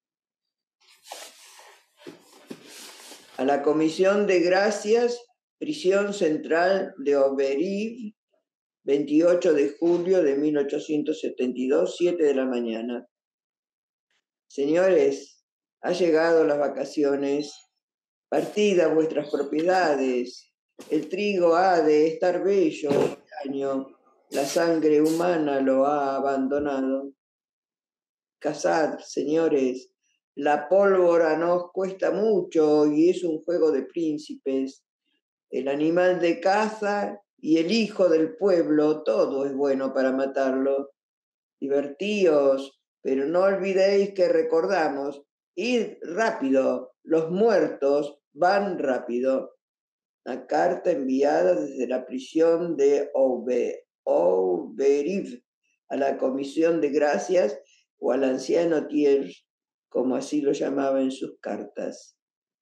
A la Comisión de Gracias, prisión central de Auberive, veintiocho de julio de mil ochocientos setenta y dos, siete de la mañana. Señores, ha llegado las vacaciones, partid a vuestras propiedades. El trigo ha de estar bello este año, la sangre humana lo ha abandonado. Cazad, señores, la pólvora nos cuesta mucho y es un juego de príncipes. El animal de caza y el hijo del pueblo, todo es bueno para matarlo. Divertíos, pero no olvidéis que recordamos, id rápido, los muertos van rápido. Una carta enviada desde la prisión de Auberive a la Comisión de Gracias o al anciano Thiers, como así lo llamaba en sus cartas.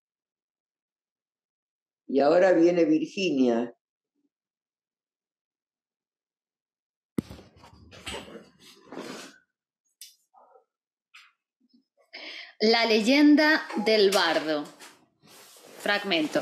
Y ahora viene Virginia. La leyenda del bardo. Fragmento.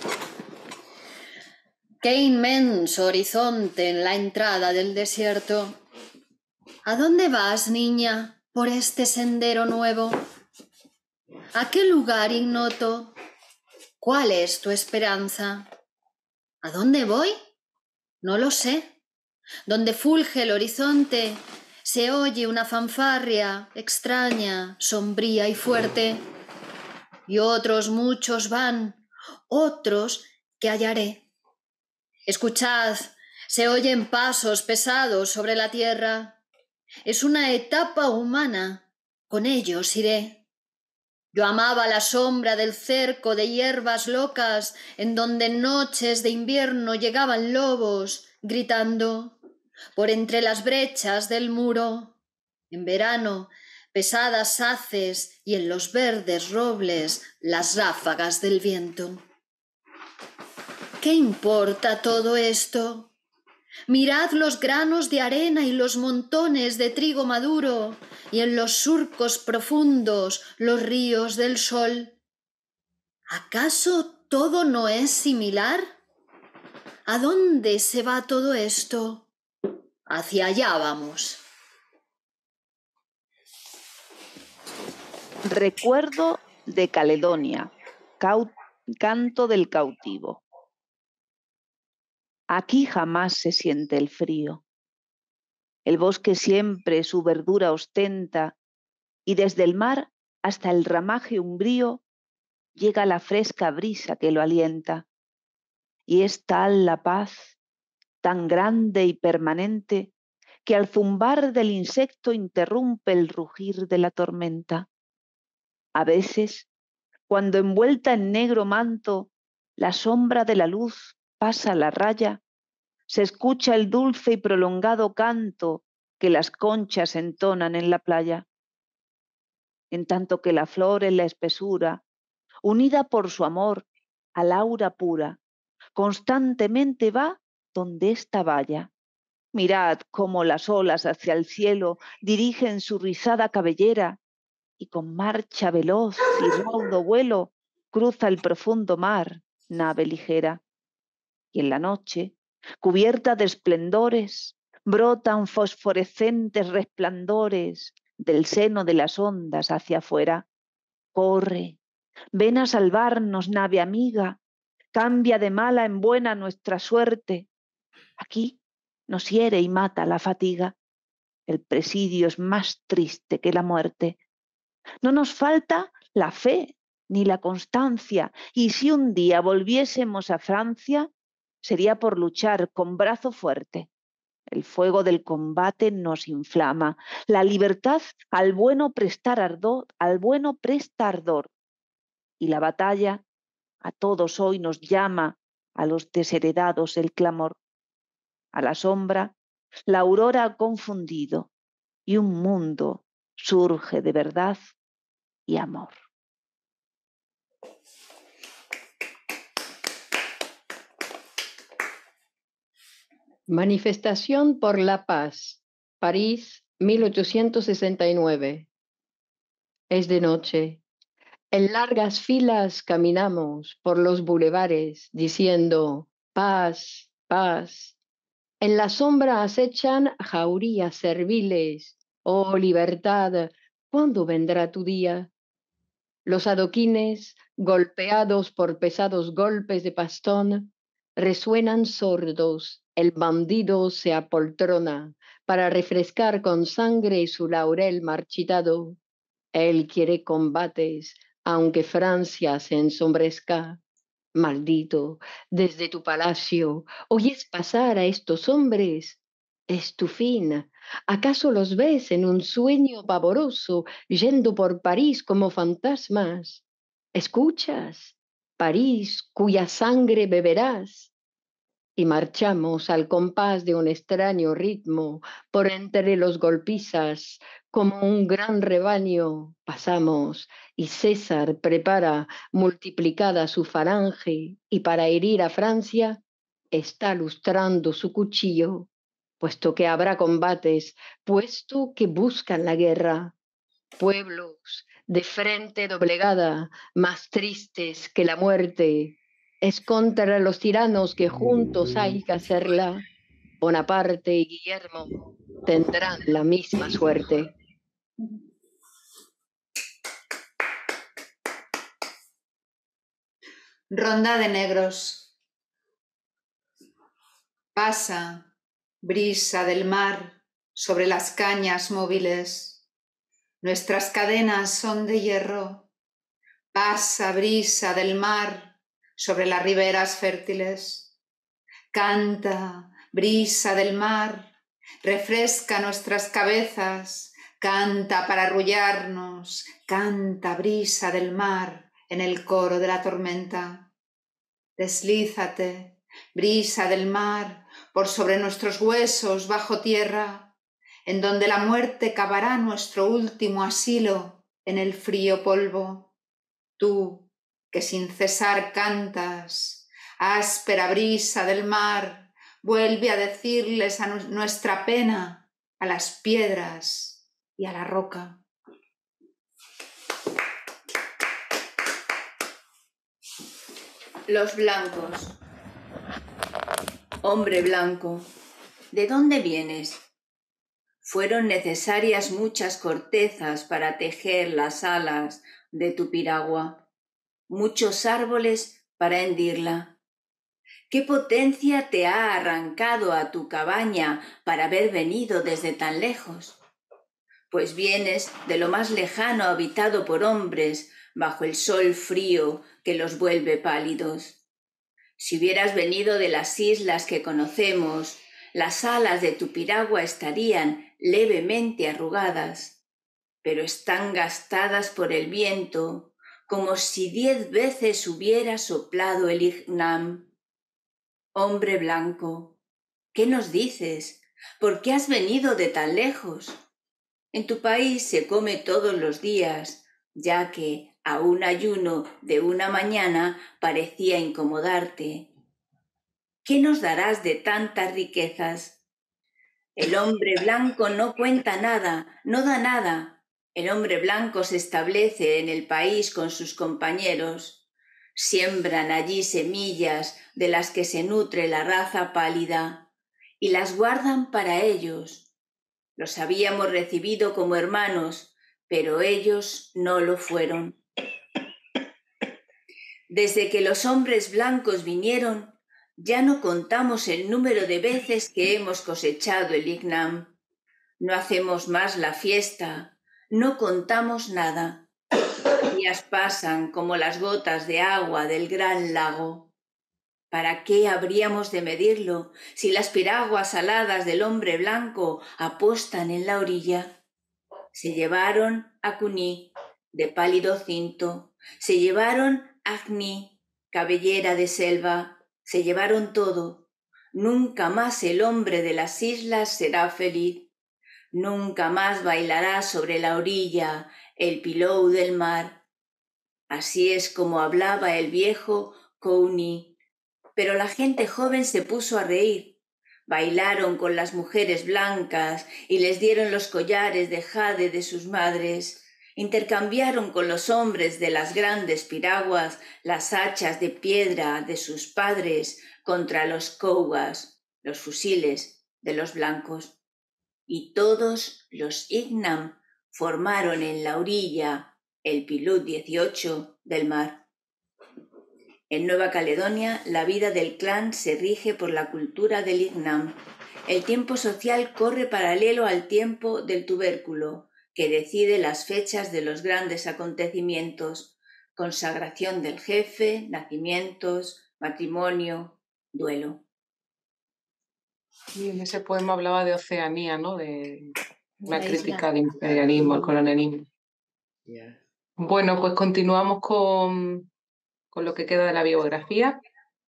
Qué inmenso horizonte en la entrada del desierto. ¿A dónde vas, niña, por este sendero nuevo? ¿A qué lugar ignoto? ¿Cuál es tu esperanza? ¿A dónde voy? No lo sé. Donde fulge el horizonte, se oye una fanfarria extraña, sombría y fuerte. Y otros muchos van, otros que hallaré. Escuchad, se oyen pasos pesados sobre la tierra. Es una etapa humana, con ellos iré. Yo amaba la sombra del cerco de hierbas locas, en donde en noches de invierno llegaban lobos, gritando por entre las brechas del muro. En verano, pesadas haces y en los verdes robles las ráfagas del viento. ¿Qué importa todo esto? Mirad los granos de arena y los montones de trigo maduro, y en los surcos profundos los ríos del sol. ¿Acaso todo no es similar? ¿A dónde se va todo esto? Hacia allá vamos. Recuerdo de Caledonia, cau- canto del cautivo. Aquí jamás se siente el frío. El bosque siempre su verdura ostenta y desde el mar hasta el ramaje umbrío llega la fresca brisa que lo alienta. Y es tal la paz, tan grande y permanente, que al zumbar del insecto interrumpe el rugir de la tormenta. A veces, cuando envuelta en negro manto, la sombra de la luz pasa la raya, se escucha el dulce y prolongado canto que las conchas entonan en la playa. En tanto que la flor en la espesura, unida por su amor al aura pura, constantemente va donde ésta vaya. Mirad cómo las olas hacia el cielo dirigen su rizada cabellera y con marcha veloz y raudo vuelo cruza el profundo mar, nave ligera. Y en la noche, cubierta de esplendores, brotan fosforescentes resplandores del seno de las ondas hacia afuera. Corre, ven a salvarnos, nave amiga, cambia de mala en buena nuestra suerte. Aquí nos hiere y mata la fatiga. El presidio es más triste que la muerte. No nos falta la fe ni la constancia, y si un día volviésemos a Francia, sería por luchar con brazo fuerte. El fuego del combate nos inflama. La libertad al bueno prestar ardor, al bueno presta ardor. Y la batalla a todos hoy nos llama, a los desheredados el clamor. A la sombra, la aurora ha confundido y un mundo surge de verdad y amor. Manifestación por la Paz, París, mil ochocientos sesenta y nueve. Es de noche. En largas filas caminamos por los bulevares diciendo paz, paz. En la sombra acechan jaurías serviles. Oh libertad, ¿cuándo vendrá tu día? Los adoquines, golpeados por pesados golpes de bastón, resuenan sordos. El bandido se apoltrona para refrescar con sangre su laurel marchitado. Él quiere combates, aunque Francia se ensombrezca. Maldito, desde tu palacio, ¿oyes pasar a estos hombres? Es tu fin. ¿Acaso los ves en un sueño pavoroso, yendo por París como fantasmas? ¿Escuchas? París, cuya sangre beberás. Y marchamos al compás de un extraño ritmo por entre los golpizas, como un gran rebaño pasamos, y César prepara multiplicada su falange, y para herir a Francia está lustrando su cuchillo, puesto que habrá combates, puesto que buscan la guerra. Pueblos, de frente doblegada, más tristes que la muerte. Es contra los tiranos que juntos hay que hacerla. Bonaparte y Guillermo tendrán la misma suerte. Ronda de negros. Pasa, brisa del mar, sobre las cañas móviles. Nuestras cadenas son de hierro. Pasa, brisa del mar, sobre las riberas fértiles. Canta, brisa del mar, refresca nuestras cabezas. Canta para arrullarnos, canta, brisa del mar, en el coro de la tormenta. Deslízate, brisa del mar, por sobre nuestros huesos bajo tierra, en donde la muerte cavará nuestro último asilo en el frío polvo. Tú, que sin cesar cantas, áspera brisa del mar, vuelve a decirles a nuestra pena, a las piedras y a la roca. Los blancos. Hombre blanco, ¿de dónde vienes? Fueron necesarias muchas cortezas para tejer las alas de tu piragua, muchos árboles para hendirla. ¿Qué potencia te ha arrancado a tu cabaña para haber venido desde tan lejos? Pues vienes de lo más lejano habitado por hombres, bajo el sol frío que los vuelve pálidos. Si hubieras venido de las islas que conocemos, las alas de tu piragua estarían levemente arrugadas, pero están gastadas por el viento, como si diez veces hubiera soplado el ignam. Hombre blanco, ¿qué nos dices? ¿Por qué has venido de tan lejos? En tu país se come todos los días, ya que a un ayuno de una mañana parecía incomodarte. ¿Qué nos darás de tantas riquezas? El hombre blanco no cuenta nada, no da nada. El hombre blanco se establece en el país con sus compañeros. Siembran allí semillas de las que se nutre la raza pálida y las guardan para ellos. Los habíamos recibido como hermanos, pero ellos no lo fueron. Desde que los hombres blancos vinieron, ya no contamos el número de veces que hemos cosechado el ignam. No hacemos más la fiesta, no contamos nada. Los días pasan como las gotas de agua del gran lago. ¿Para qué habríamos de medirlo si las piraguas aladas del hombre blanco apostan en la orilla? Se llevaron a Cuní, de pálido cinto, se llevaron a Agni, cabellera de selva, se llevaron todo. Nunca más el hombre de las islas será feliz. Nunca más bailará sobre la orilla el pilou del mar. Así es como hablaba el viejo Kouni. Pero la gente joven se puso a reír. Bailaron con las mujeres blancas y les dieron los collares de jade de sus madres. Intercambiaron con los hombres de las grandes piraguas las hachas de piedra de sus padres contra los kougas, los fusiles de los blancos. Y todos los ignam formaron en la orilla el Pilut dieciocho del mar. En Nueva Caledonia, la vida del clan se rige por la cultura del ignam. El tiempo social corre paralelo al tiempo del tubérculo, que decide las fechas de los grandes acontecimientos: consagración del jefe, nacimientos, matrimonio, duelo. Y en ese poema hablaba de Oceanía, ¿no? De una La crítica isla. al imperialismo, al colonialismo. Yeah. Bueno, pues continuamos con, con lo que queda de la biografía.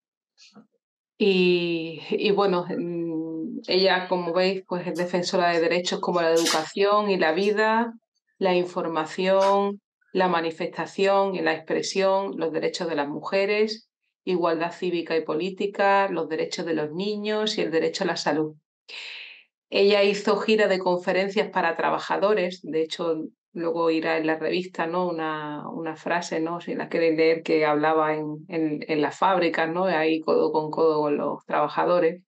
Y, y bueno, mm, ella, como veis, pues es defensora de derechos como la educación y la vida, la información, la manifestación y la expresión, los derechos de las mujeres, igualdad cívica y política, los derechos de los niños y el derecho a la salud. Ella hizo gira de conferencias para trabajadores, de hecho luego irá en la revista, ¿no? Una, una frase, ¿no? Si la queréis leer, que hablaba en, en, en las fábricas, ¿no? Ahí codo con codo con los trabajadores.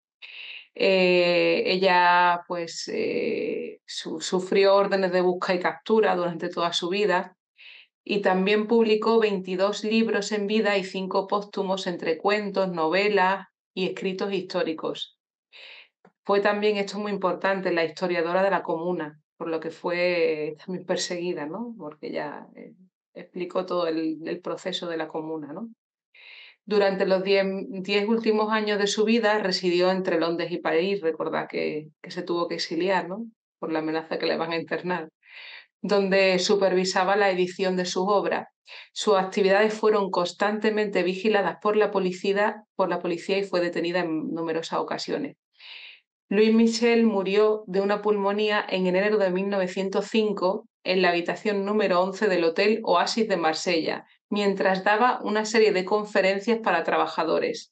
Eh, ella pues eh, su, sufrió órdenes de busca y captura durante toda su vida y también publicó veintidós libros en vida y cinco póstumos entre cuentos, novelas y escritos históricos. Fue también, esto es muy importante, la historiadora de la Comuna, por lo que fue también perseguida, ¿no? Porque ella eh, explicó todo el, el proceso de la Comuna, ¿no? Durante los diez, diez últimos años de su vida residió entre Londres y París. Recordad que, que se tuvo que exiliar, ¿no? Por la amenaza que le van a internar, donde supervisaba la edición de sus obras. Sus actividades fueron constantemente vigiladas por la policía, por la policía y fue detenida en numerosas ocasiones. Louise Michel murió de una pulmonía en enero de mil novecientos cinco en la habitación número once del Hotel Oasis de Marsella, mientras daba una serie de conferencias para trabajadores.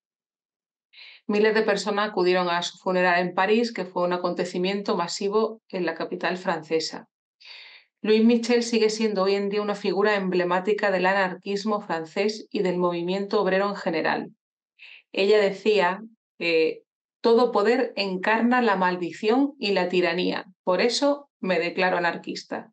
Miles de personas acudieron a su funeral en París, que fue un acontecimiento masivo en la capital francesa. Louise Michel sigue siendo hoy en día una figura emblemática del anarquismo francés y del movimiento obrero en general. Ella decía que todo poder encarna la maldición y la tiranía, por eso me declaro anarquista.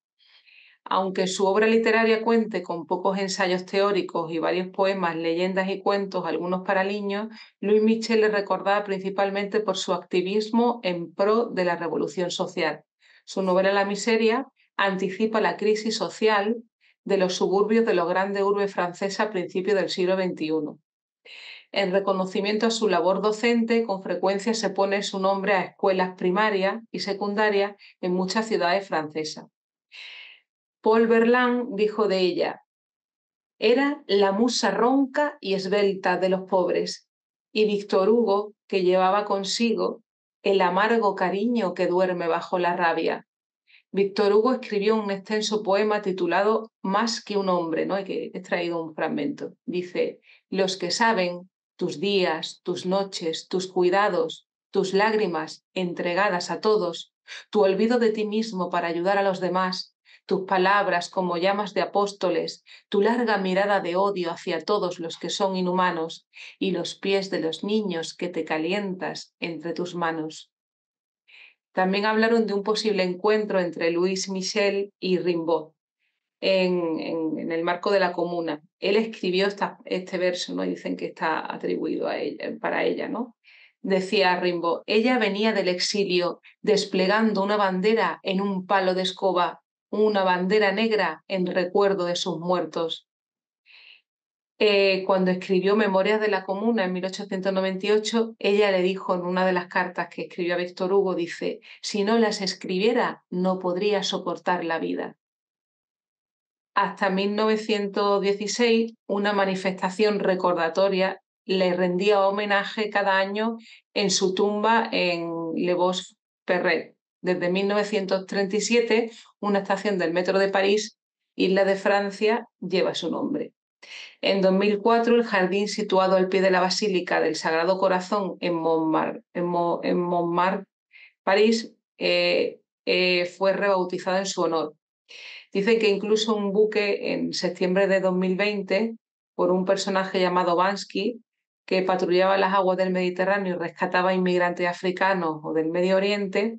Aunque su obra literaria cuente con pocos ensayos teóricos y varios poemas, leyendas y cuentos, algunos para niños, Louise Michel es recordada principalmente por su activismo en pro de la revolución social. Su novela La miseria anticipa la crisis social de los suburbios de las grandes urbes francesas a principios del siglo veintiuno. En reconocimiento a su labor docente, con frecuencia se pone su nombre a escuelas primarias y secundarias en muchas ciudades francesas. Paul Verlaine dijo de ella: era la musa ronca y esbelta de los pobres, y Víctor Hugo, que llevaba consigo el amargo cariño que duerme bajo la rabia. Víctor Hugo escribió un extenso poema titulado Más que un hombre, ¿no? Y que he traído un fragmento. Dice: los que saben tus días, tus noches, tus cuidados, tus lágrimas entregadas a todos, tu olvido de ti mismo para ayudar a los demás, tus palabras como llamas de apóstoles, tu larga mirada de odio hacia todos los que son inhumanos y los pies de los niños que te calientas entre tus manos. También hablaron de un posible encuentro entre Louise Michel y Rimbaud en, en, en el marco de la Comuna. Él escribió esta, este verso, ¿no? Y dicen que está atribuido a ella, para ella, ¿no? Decía Rimbaud: ella venía del exilio desplegando una bandera en un palo de escoba, una bandera negra en recuerdo de sus muertos. Eh, cuando escribió Memorias de la Comuna en mil ochocientos noventa y ocho, ella le dijo en una de las cartas que escribió a Víctor Hugo, dice: si no las escribiera, no podría soportar la vida. Hasta mil novecientos dieciséis, una manifestación recordatoria le rendía homenaje cada año en su tumba en Le Bois-Perret. Desde mil novecientos treinta y siete, una estación del metro de París, Isla de Francia, lleva su nombre. En dos mil cuatro, el jardín situado al pie de la Basílica del Sagrado Corazón en Montmartre, en Mo, en Montmartre París, eh, eh, fue rebautizado en su honor. Dicen que incluso un buque en septiembre de dos mil veinte, por un personaje llamado Bansky, que patrullaba las aguas del Mediterráneo y rescataba inmigrantes africanos o del Medio Oriente,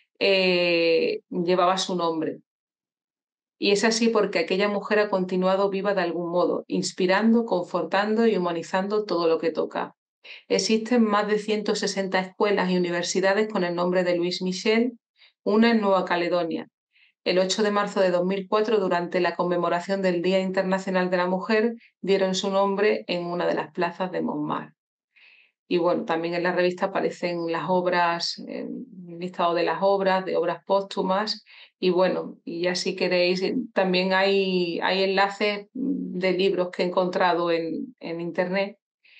eh, llevaba su nombre. Y es así porque aquella mujer ha continuado viva de algún modo, inspirando, confortando y humanizando todo lo que toca. Existen más de ciento sesenta escuelas y universidades con el nombre de Louise Michel, una en Nueva Caledonia. El ocho de marzo de dos mil cuatro, durante la conmemoración del Día Internacional de la Mujer, dieron su nombre en una de las plazas de Montmartre. Y bueno, también en la revista aparecen las obras, el listado de las obras, de obras póstumas. Y bueno, y ya si queréis, también hay, hay enlaces de libros que he encontrado en, en internet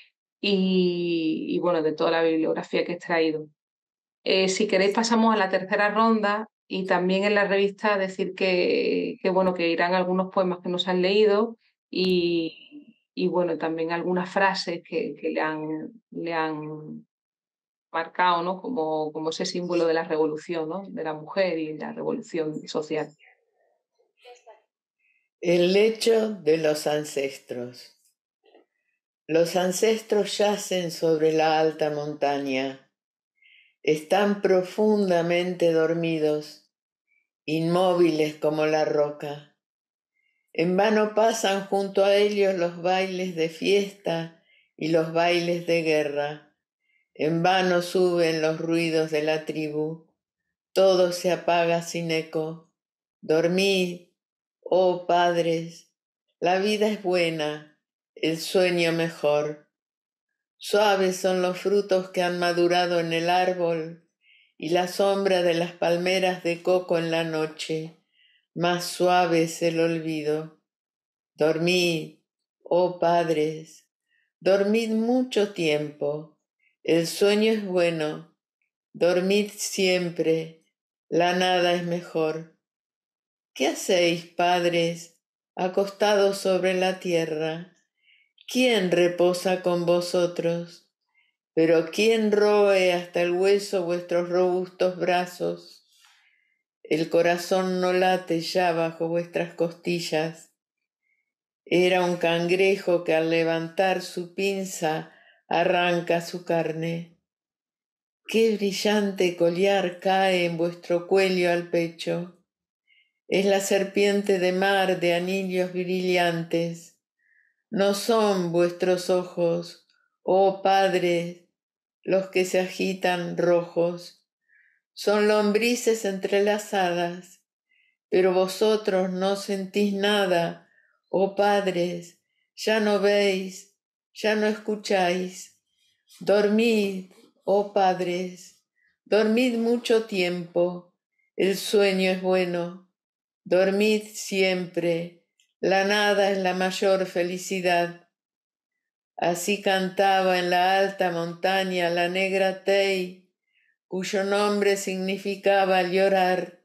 y, y bueno, de toda la bibliografía que he extraído. Eh, si queréis pasamos a la tercera ronda y también en la revista decir que, que, bueno, que irán algunos poemas que nos han leído y, y bueno, también algunas frases que, que le, han, le han marcado, ¿no? como, como ese símbolo de la revolución, ¿no? De la mujer y la revolución social. El lecho de los ancestros. Los ancestros yacen sobre la alta montaña. Están profundamente dormidos, inmóviles como la roca. En vano pasan junto a ellos los bailes de fiesta y los bailes de guerra. En vano suben los ruidos de la tribu. Todo se apaga sin eco. Dormid, oh padres, la vida es buena, el sueño mejor. Suaves son los frutos que han madurado en el árbol y la sombra de las palmeras de coco en la noche. Más suave es el olvido. Dormid, oh padres, dormid mucho tiempo. El sueño es bueno. Dormid siempre. La nada es mejor. ¿Qué hacéis, padres, acostados sobre la tierra? ¿Quién reposa con vosotros? Pero ¿quién roe hasta el hueso vuestros robustos brazos? El corazón no late ya bajo vuestras costillas. Era un cangrejo que al levantar su pinza arranca su carne. Qué brillante collar cae en vuestro cuello al pecho. Es la serpiente de mar de anillos brillantes. No son vuestros ojos, oh padres, los que se agitan rojos. Son lombrices entrelazadas, pero vosotros no sentís nada, oh padres, ya no veis, ya no escucháis. Dormid, oh padres, dormid mucho tiempo, el sueño es bueno. Dormid siempre, la nada es la mayor felicidad. Así cantaba en la alta montaña la negra Tei, cuyo nombre significaba llorar.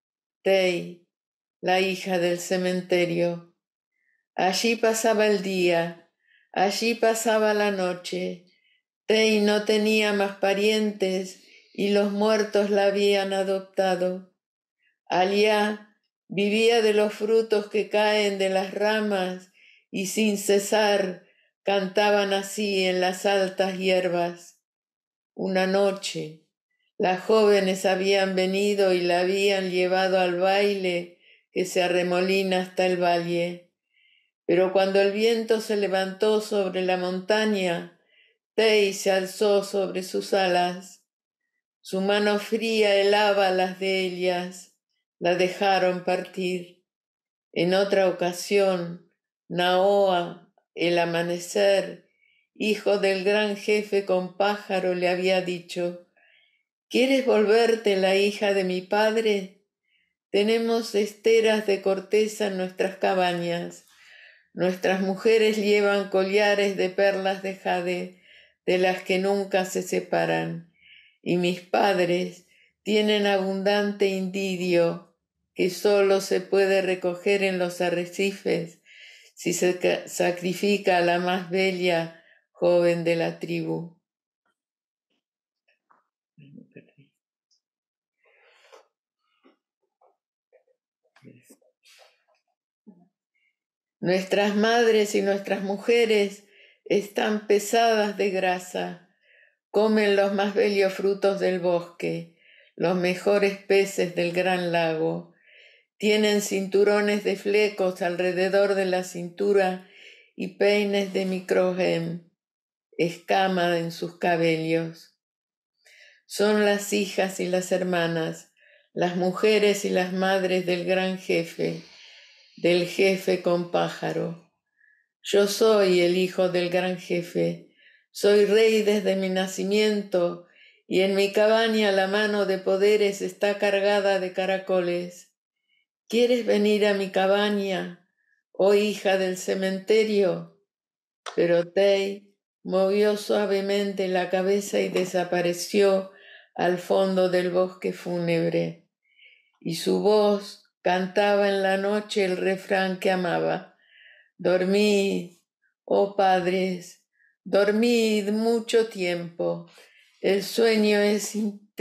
Tei, la hija del cementerio. Allí pasaba el día, allí pasaba la noche. Tei no tenía más parientes y los muertos la habían adoptado. Allá vivía de los frutos que caen de las ramas y sin cesar cantaban así en las altas hierbas. Una noche las jóvenes habían venido y la habían llevado al baile que se arremolina hasta el valle. Pero cuando el viento se levantó sobre la montaña, Tei se alzó sobre sus alas. Su mano fría helaba las de ellas. La dejaron partir. En otra ocasión, Naoa, el amanecer, hijo del gran jefe con pájaro, le había dicho: ¿quieres volverte la hija de mi padre? Tenemos esteras de corteza en nuestras cabañas. Nuestras mujeres llevan collares de perlas de jade, de las que nunca se separan. Y mis padres tienen abundante indirio, que solo se puede recoger en los arrecifes si se sacrifica a la más bella joven de la tribu. Nuestras madres y nuestras mujeres están pesadas de grasa, comen los más bellos frutos del bosque, los mejores peces del gran lago. Tienen cinturones de flecos alrededor de la cintura y peines de microgem, escama en sus cabellos. Son las hijas y las hermanas, las mujeres y las madres del gran jefe, del jefe con pájaro. Yo soy el hijo del gran jefe, soy rey desde mi nacimiento y en mi cabaña la mano de poderes está cargada de caracoles. ¿Quieres venir a mi cabaña, oh hija del cementerio? Pero Tei movió suavemente la cabeza y desapareció al fondo del bosque fúnebre, y su voz cantaba en la noche el refrán que amaba: dormid, oh padres, dormid mucho tiempo, el sueño es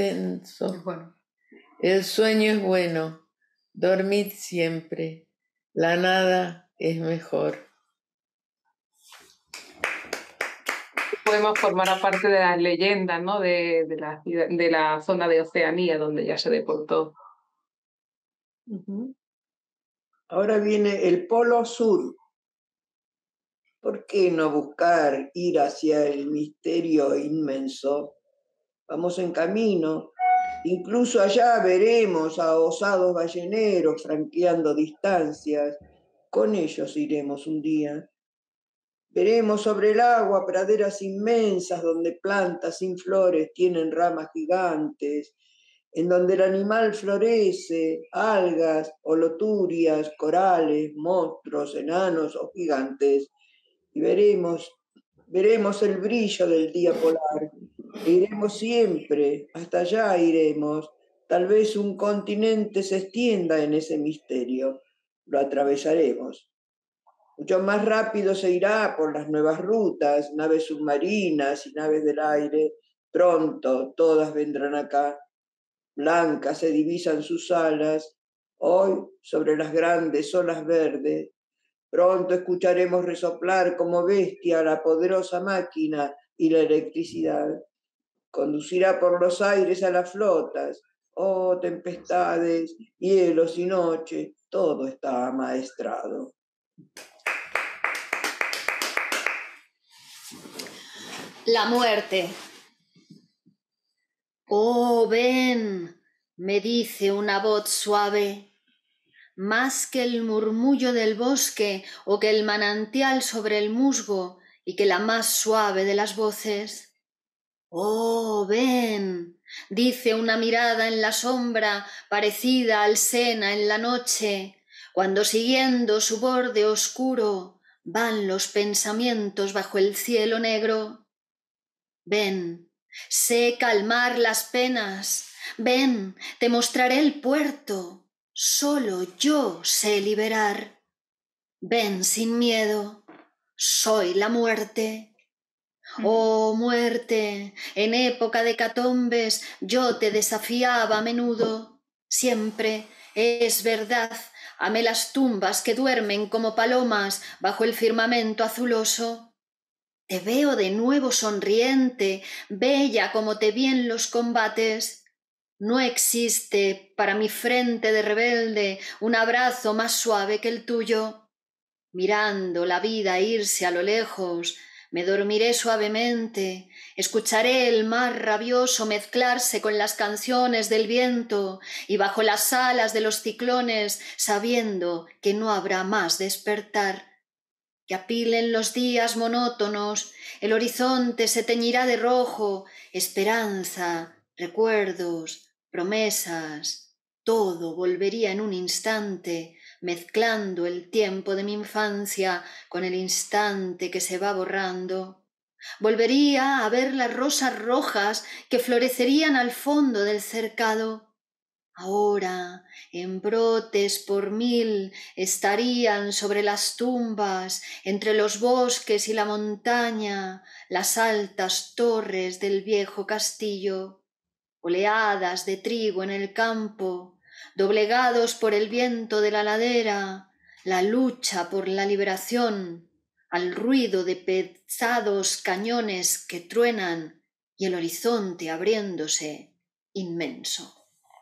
intenso, Bueno. el sueño es bueno. Dormid siempre, La nada es mejor. Podemos formar parte de las leyendas, ¿no? de, de, la, de la zona de Oceanía, donde ya se deportó. Uh-huh. Ahora viene el Polo Sur. ¿Por qué no buscar ir hacia el misterio inmenso? Vamos en camino. Incluso allá veremos a osados balleneros franqueando distancias. Con ellos iremos un día. Veremos sobre el agua praderas inmensas donde plantas sin flores tienen ramas gigantes, en donde el animal florece, algas, holoturias, corales, monstruos, enanos o gigantes. Y veremos, veremos el brillo del día polar. E iremos siempre, hasta allá iremos. Tal vez un continente se extienda en ese misterio. Lo atravesaremos. Mucho más rápido se irá por las nuevas rutas, naves submarinas y naves del aire. Pronto todas vendrán acá. Blancas se divisan sus alas, hoy sobre las grandes olas verdes. Pronto escucharemos resoplar como bestia la poderosa máquina y la electricidad. Conducirá por los aires a las flotas. Oh, tempestades, hielos y noche, todo está amaestrado. La muerte. Oh, ven, me dice una voz suave, más que el murmullo del bosque o que el manantial sobre el musgo y que la más suave de las voces. Oh, ven, dice una mirada en la sombra parecida al Sena en la noche, cuando siguiendo su borde oscuro van los pensamientos bajo el cielo negro. Ven, sé calmar las penas, ven, te mostraré el puerto, solo yo sé liberar. Ven sin miedo, soy la muerte. Oh muerte, en época de catombes yo te desafiaba a menudo. Siempre, es verdad, amé las tumbas que duermen como palomas bajo el firmamento azuloso. Te veo de nuevo sonriente, bella como te vi en los combates. No existe para mi frente de rebelde un abrazo más suave que el tuyo. Mirando la vida irse a lo lejos, me dormiré suavemente, escucharé el mar rabioso mezclarse con las canciones del viento y bajo las alas de los ciclones, sabiendo que no habrá más despertar. Que apilen los días monótonos, el horizonte se teñirá de rojo, esperanza, recuerdos, promesas, todo volvería en un instante, mezclando el tiempo de mi infancia con el instante que se va borrando. Volvería a ver las rosas rojas que florecerían al fondo del cercado. Ahora, en brotes por mil, estarían sobre las tumbas, entre los bosques y la montaña, las altas torres del viejo castillo, oleadas de trigo en el campo, doblegados por el viento de la ladera, la lucha por la liberación, al ruido de pesados cañones que truenan y el horizonte abriéndose inmenso.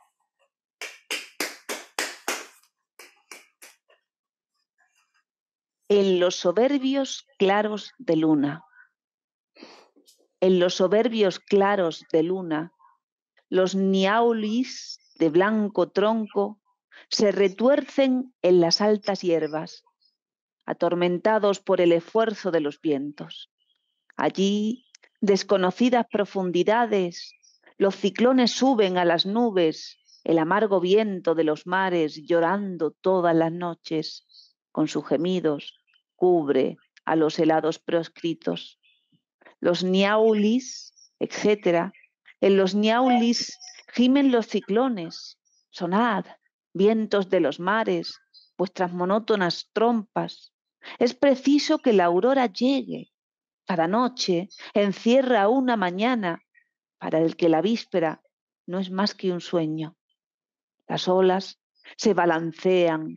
En los soberbios claros de luna. En los soberbios claros de luna, los niaulis de blanco tronco se retuercen en las altas hierbas, atormentados por el esfuerzo de los vientos. Allí, desconocidas profundidades, los ciclones suben a las nubes, el amargo viento de los mares llorando todas las noches, con sus gemidos, cubre a los helados proscritos. Los niaulis, etcétera. En los niaulis gimen los ciclones. Sonad, vientos de los mares, vuestras monótonas trompas. Es preciso que la aurora llegue. Cada noche encierra una mañana para el que la víspera no es más que un sueño. Las olas se balancean,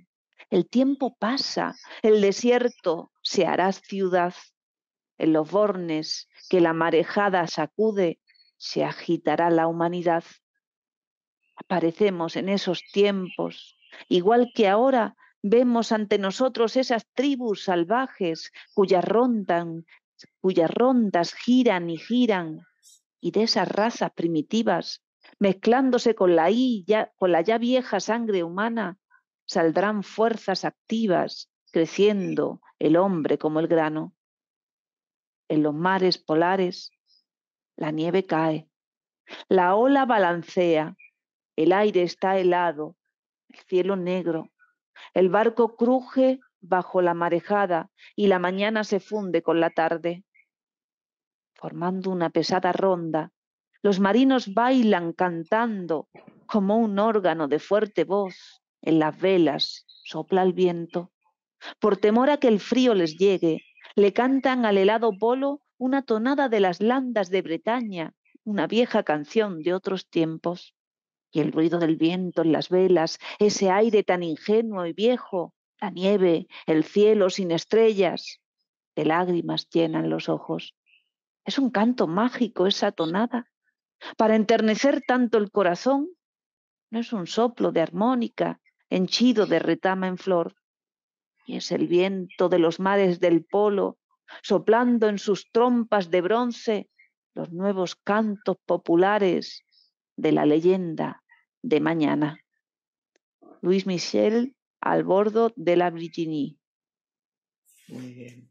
El tiempo pasa, el desierto se hará ciudad. En los bornes que la marejada sacude, se agitará la humanidad. Aparecemos en esos tiempos, igual que ahora vemos ante nosotros esas tribus salvajes cuyas, rondan, cuyas rondas giran y giran, y de esas razas primitivas, mezclándose con la, ya, con la ya vieja sangre humana, saldrán fuerzas activas, creciendo el hombre como el grano. En los mares polares la nieve cae, la ola balancea, el aire está helado, el cielo negro, el barco cruje bajo la marejada y la mañana se funde con la tarde. Formando una pesada ronda, los marinos bailan cantando como un órgano de fuerte voz. En las velas sopla el viento. Por temor a que el frío les llegue, le cantan al helado polo una tonada de las landas de Bretaña, una vieja canción de otros tiempos. Y el ruido del viento en las velas, ese aire tan ingenuo y viejo, la nieve, el cielo sin estrellas, de lágrimas llenan los ojos. Es un canto mágico esa tonada. Para enternecer tanto el corazón, no es un soplo de armónica, henchido de retama en flor. Y es el viento de los mares del polo, soplando en sus trompas de bronce los nuevos cantos populares de la leyenda de mañana. Louis Michel, Al bordo de la Virginie. Muy bien.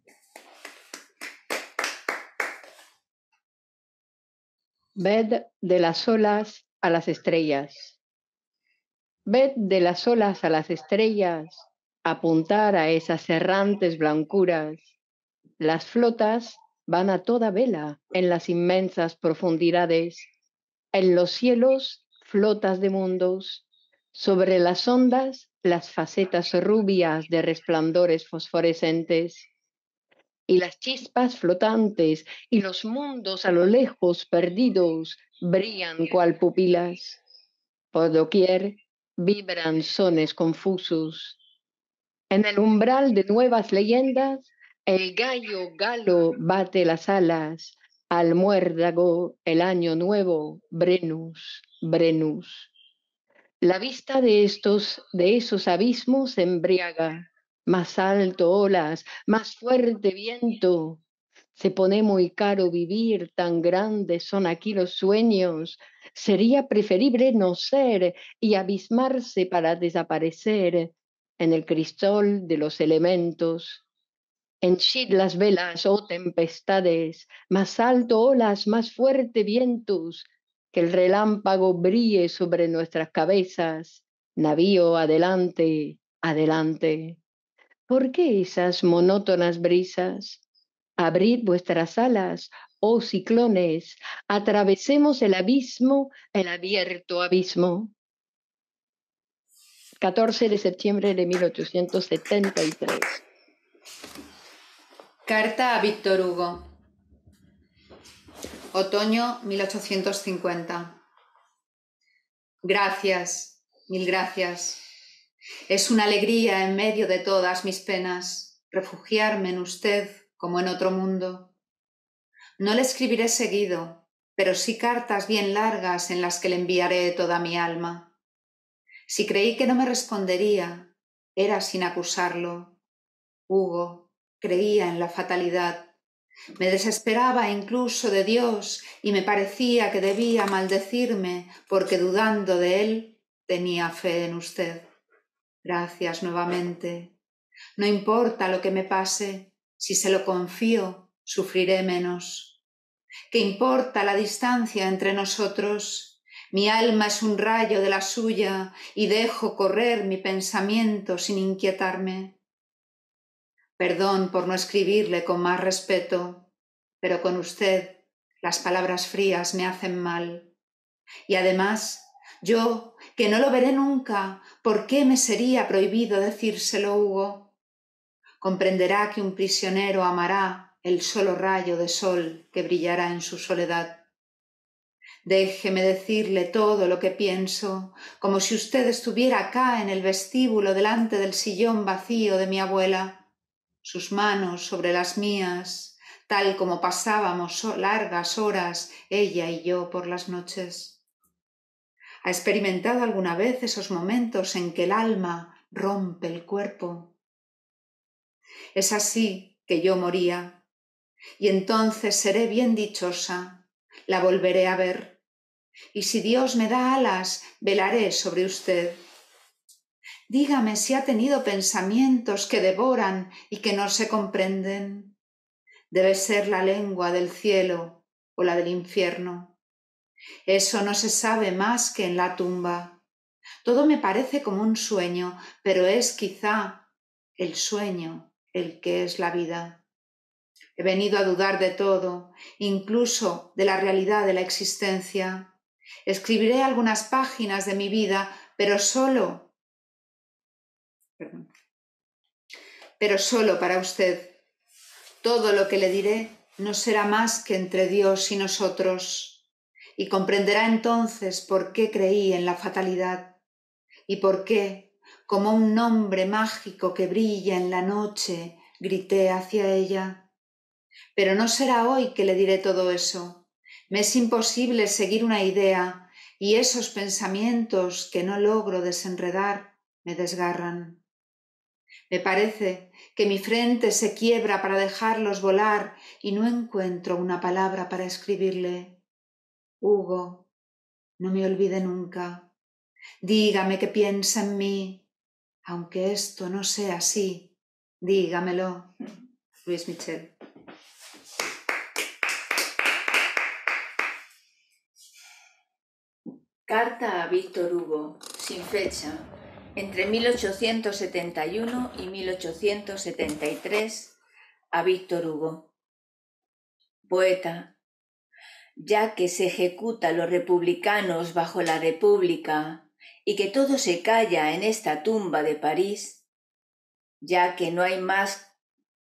Ved de las olas a las estrellas. Ved de las olas a las estrellas, apuntar a esas errantes blancuras. Las flotas van a toda vela en las inmensas profundidades. En los cielos, flotas de mundos. Sobre las ondas, las facetas rubias de resplandores fosforescentes. Y las chispas flotantes y los mundos a lo lejos perdidos brillan cual pupilas. Por doquier vibran sones confusos. En el umbral de nuevas leyendas, el gallo galo bate las alas, al muérdago el año nuevo, Brennus, Brennus. La vista de estos, de esos abismos se embriaga. Más alto olas, más fuerte viento. Se pone muy caro vivir, tan grandes son aquí los sueños. Sería preferible no ser y abismarse para desaparecer en el crisol de los elementos. Henchid las velas, oh tempestades, más alto olas, más fuerte vientos, que el relámpago brille sobre nuestras cabezas. Navío, adelante, adelante. ¿Por qué esas monótonas brisas? Abrid vuestras alas, oh ciclones, atravesemos el abismo, el abierto abismo. catorce de septiembre de mil ochocientos setenta y tres. Carta a Víctor Hugo. Otoño mil ochocientos cincuenta. Gracias, mil gracias. Es una alegría en medio de todas mis penas refugiarme en usted como en otro mundo. No le escribiré seguido, pero sí cartas bien largas en las que le enviaré toda mi alma. Si creí que no me respondería, era sin acusarlo. Hugo, creía en la fatalidad. Me desesperaba incluso de Dios y me parecía que debía maldecirme porque dudando de él tenía fe en usted. Gracias nuevamente. No importa lo que me pase, si se lo confío, sufriré menos. ¿Qué importa la distancia entre nosotros? Mi alma es un rayo de la suya y dejo correr mi pensamiento sin inquietarme. Perdón por no escribirle con más respeto, pero con usted las palabras frías me hacen mal. Y además, yo, que no lo veré nunca, ¿por qué me sería prohibido decírselo, Hugo? Comprenderá que un prisionero amará el solo rayo de sol que brillará en su soledad. Déjeme decirle todo lo que pienso, como si usted estuviera acá en el vestíbulo delante del sillón vacío de mi abuela, sus manos sobre las mías, tal como pasábamos largas horas ella y yo por las noches. ¿Ha experimentado alguna vez esos momentos en que el alma rompe el cuerpo? Es así que yo moría, y entonces seré bien dichosa, la volveré a ver, y si Dios me da alas, velaré sobre usted. Dígame si ha tenido pensamientos que devoran y que no se comprenden. Debe ser la lengua del cielo o la del infierno. Eso no se sabe más que en la tumba. Todo me parece como un sueño, pero es quizá el sueño el que es la vida. He venido a dudar de todo, incluso de la realidad de la existencia. Escribiré algunas páginas de mi vida, pero solo, perdón, pero solo para usted. Todo lo que le diré no será más que entre Dios y nosotros, y comprenderá entonces por qué creí en la fatalidad y por qué, como un nombre mágico que brilla en la noche, grité hacia ella. Pero no será hoy que le diré todo eso. Me es imposible seguir una idea y esos pensamientos que no logro desenredar me desgarran. Me parece que mi frente se quiebra para dejarlos volar y no encuentro una palabra para escribirle. Hugo, no me olvide nunca. Dígame que piensa en mí, aunque esto no sea así. Dígamelo. Luis Michel. Carta a Víctor Hugo, sin fecha, entre mil ochocientos setenta y uno y mil ochocientos setenta y tres, a Víctor Hugo. Poeta, ya que se ejecuta a los republicanos bajo la República y que todo se calla en esta tumba de París, ya que no hay más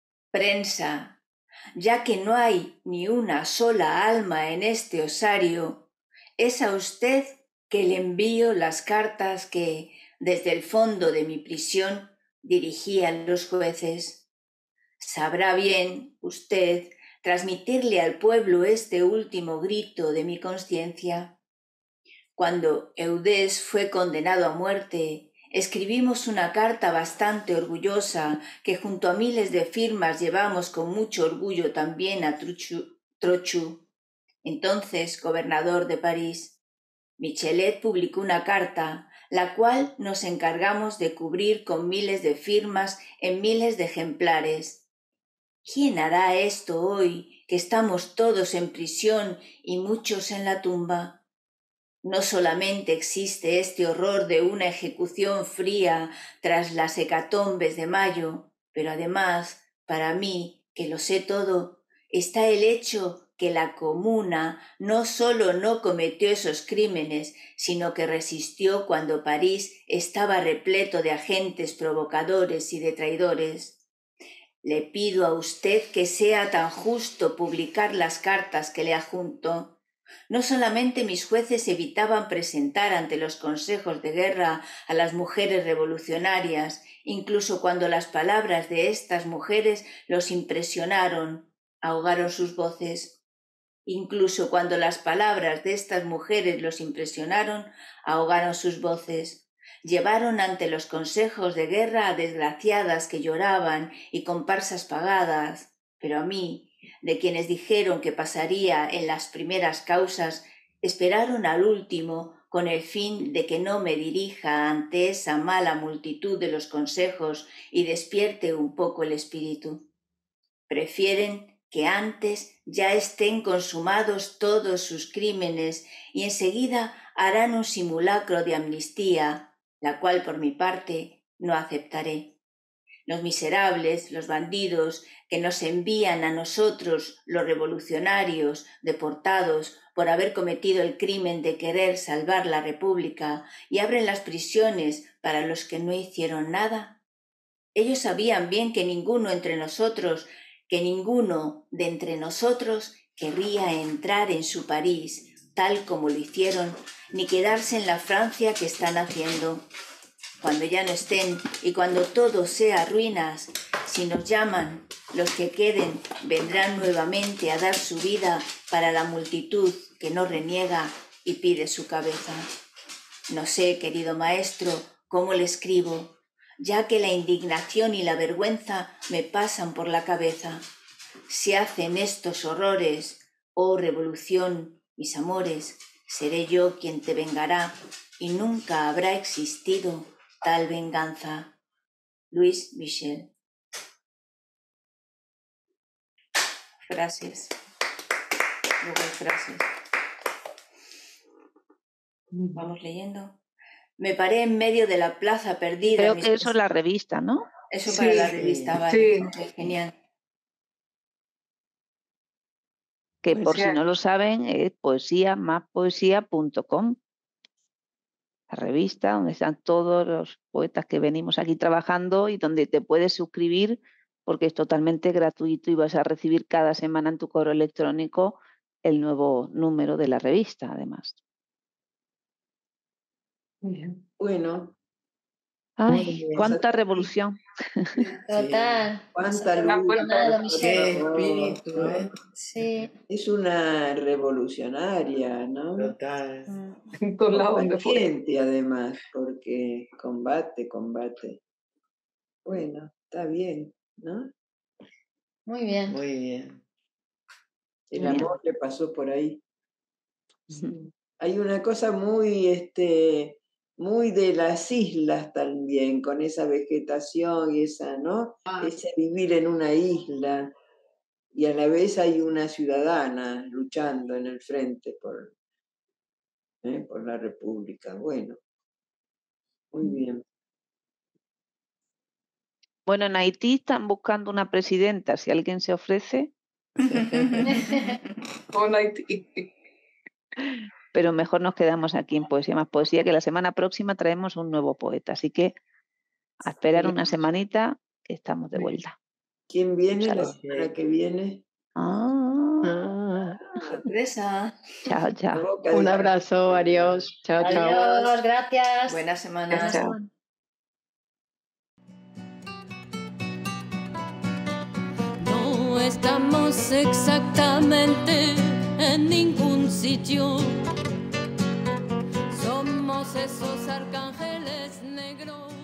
prensa, ya que no hay ni una sola alma en este osario, es a usted que le envío las cartas que, desde el fondo de mi prisión, dirigí a los jueces. Sabrá bien usted transmitirle al pueblo este último grito de mi conciencia. Cuando Eudés fue condenado a muerte, escribimos una carta bastante orgullosa que junto a miles de firmas llevamos con mucho orgullo también a Trochu, Trochu, entonces gobernador de París. Michelet publicó una carta, la cual nos encargamos de cubrir con miles de firmas en miles de ejemplares. ¿Quién hará esto hoy, que estamos todos en prisión y muchos en la tumba? No solamente existe este horror de una ejecución fría tras las hecatombes de mayo, pero además, para mí, que lo sé todo, está el hecho que la Comuna no solo no cometió esos crímenes, sino que resistió cuando París estaba repleto de agentes provocadores y de traidores. Le pido a usted que sea tan justo publicar las cartas que le adjunto. No solamente mis jueces evitaban presentar ante los consejos de guerra a las mujeres revolucionarias, incluso cuando las palabras de estas mujeres los impresionaron, ahogaron sus voces. Incluso cuando las palabras de estas mujeres los impresionaron, ahogaron sus voces. Llevaron ante los consejos de guerra a desgraciadas que lloraban y comparsas pagadas, pero a mí, de quienes dijeron que pasaría en las primeras causas, esperaron al último con el fin de que no me dirija ante esa mala multitud de los consejos y despierte un poco el espíritu. Prefieren que antes ya estén consumados todos sus crímenes y enseguida harán un simulacro de amnistía, la cual por mi parte no aceptaré. Los miserables, los bandidos, que nos envían a nosotros, los revolucionarios, deportados por haber cometido el crimen de querer salvar la República y abren las prisiones para los que no hicieron nada. Ellos sabían bien que ninguno entre nosotros que ninguno de entre nosotros querría entrar en su París, tal como lo hicieron, ni quedarse en la Francia que están haciendo. Cuando ya no estén y cuando todo sea ruinas, si nos llaman, los que queden vendrán nuevamente a dar su vida para la multitud que no reniega y pide su cabeza. No sé, querido maestro, cómo le escribo, ya que la indignación y la vergüenza me pasan por la cabeza. Si hacen estos horrores, oh revolución, mis amores, seré yo quien te vengará y nunca habrá existido tal venganza. Louis Michel. Frases. Luego hay frases. Vamos leyendo. Me paré en medio de la plaza perdida. Creo que eso es la revista, ¿no? Eso Sí, para la revista, vale. sí. Ok, genial. Que Pues por si ya. no lo saben, es poesía más poesía punto com. La revista donde están todos los poetas que venimos aquí trabajando y donde te puedes suscribir porque es totalmente gratuito y vas a recibir cada semana en tu correo electrónico el nuevo número de la revista, además. Bien. Bueno, Ay, bien. cuánta revolución. Total. cuánta Nos ha luz, revolucionado, cuánto Michelle. Qué terror, espíritu, ¿no? ¿eh? Sí. Es una revolucionaria, ¿no? Total. Mm. En todos lados donde fue. Combatiente, además, porque combate, combate. Bueno, está bien, ¿no? Muy bien. Muy bien. El Bien. amor le pasó por ahí. Ujú. Hay una cosa muy, este, muy de las islas también, con esa vegetación y esa, ¿no? Ese vivir en una isla y a la vez hay una ciudadana luchando en el frente por, ¿eh? por la República. Bueno, muy bien. Bueno, en Haití están buscando una presidenta. Si alguien se ofrece, Con Haití. pero mejor nos quedamos aquí en Poesía más Poesía, que la semana próxima traemos un nuevo poeta. Así que a esperar una semanita que estamos de vuelta. ¿Quién viene la Salud. semana que viene? Ah, Ah, Sorpresa. chao, La chao. boca de un abrazo, adiós. Chao, chao. Adiós, gracias. Buena semana. Chao. No estamos exactamente en ningún sitio. Somos esos arcángeles negros.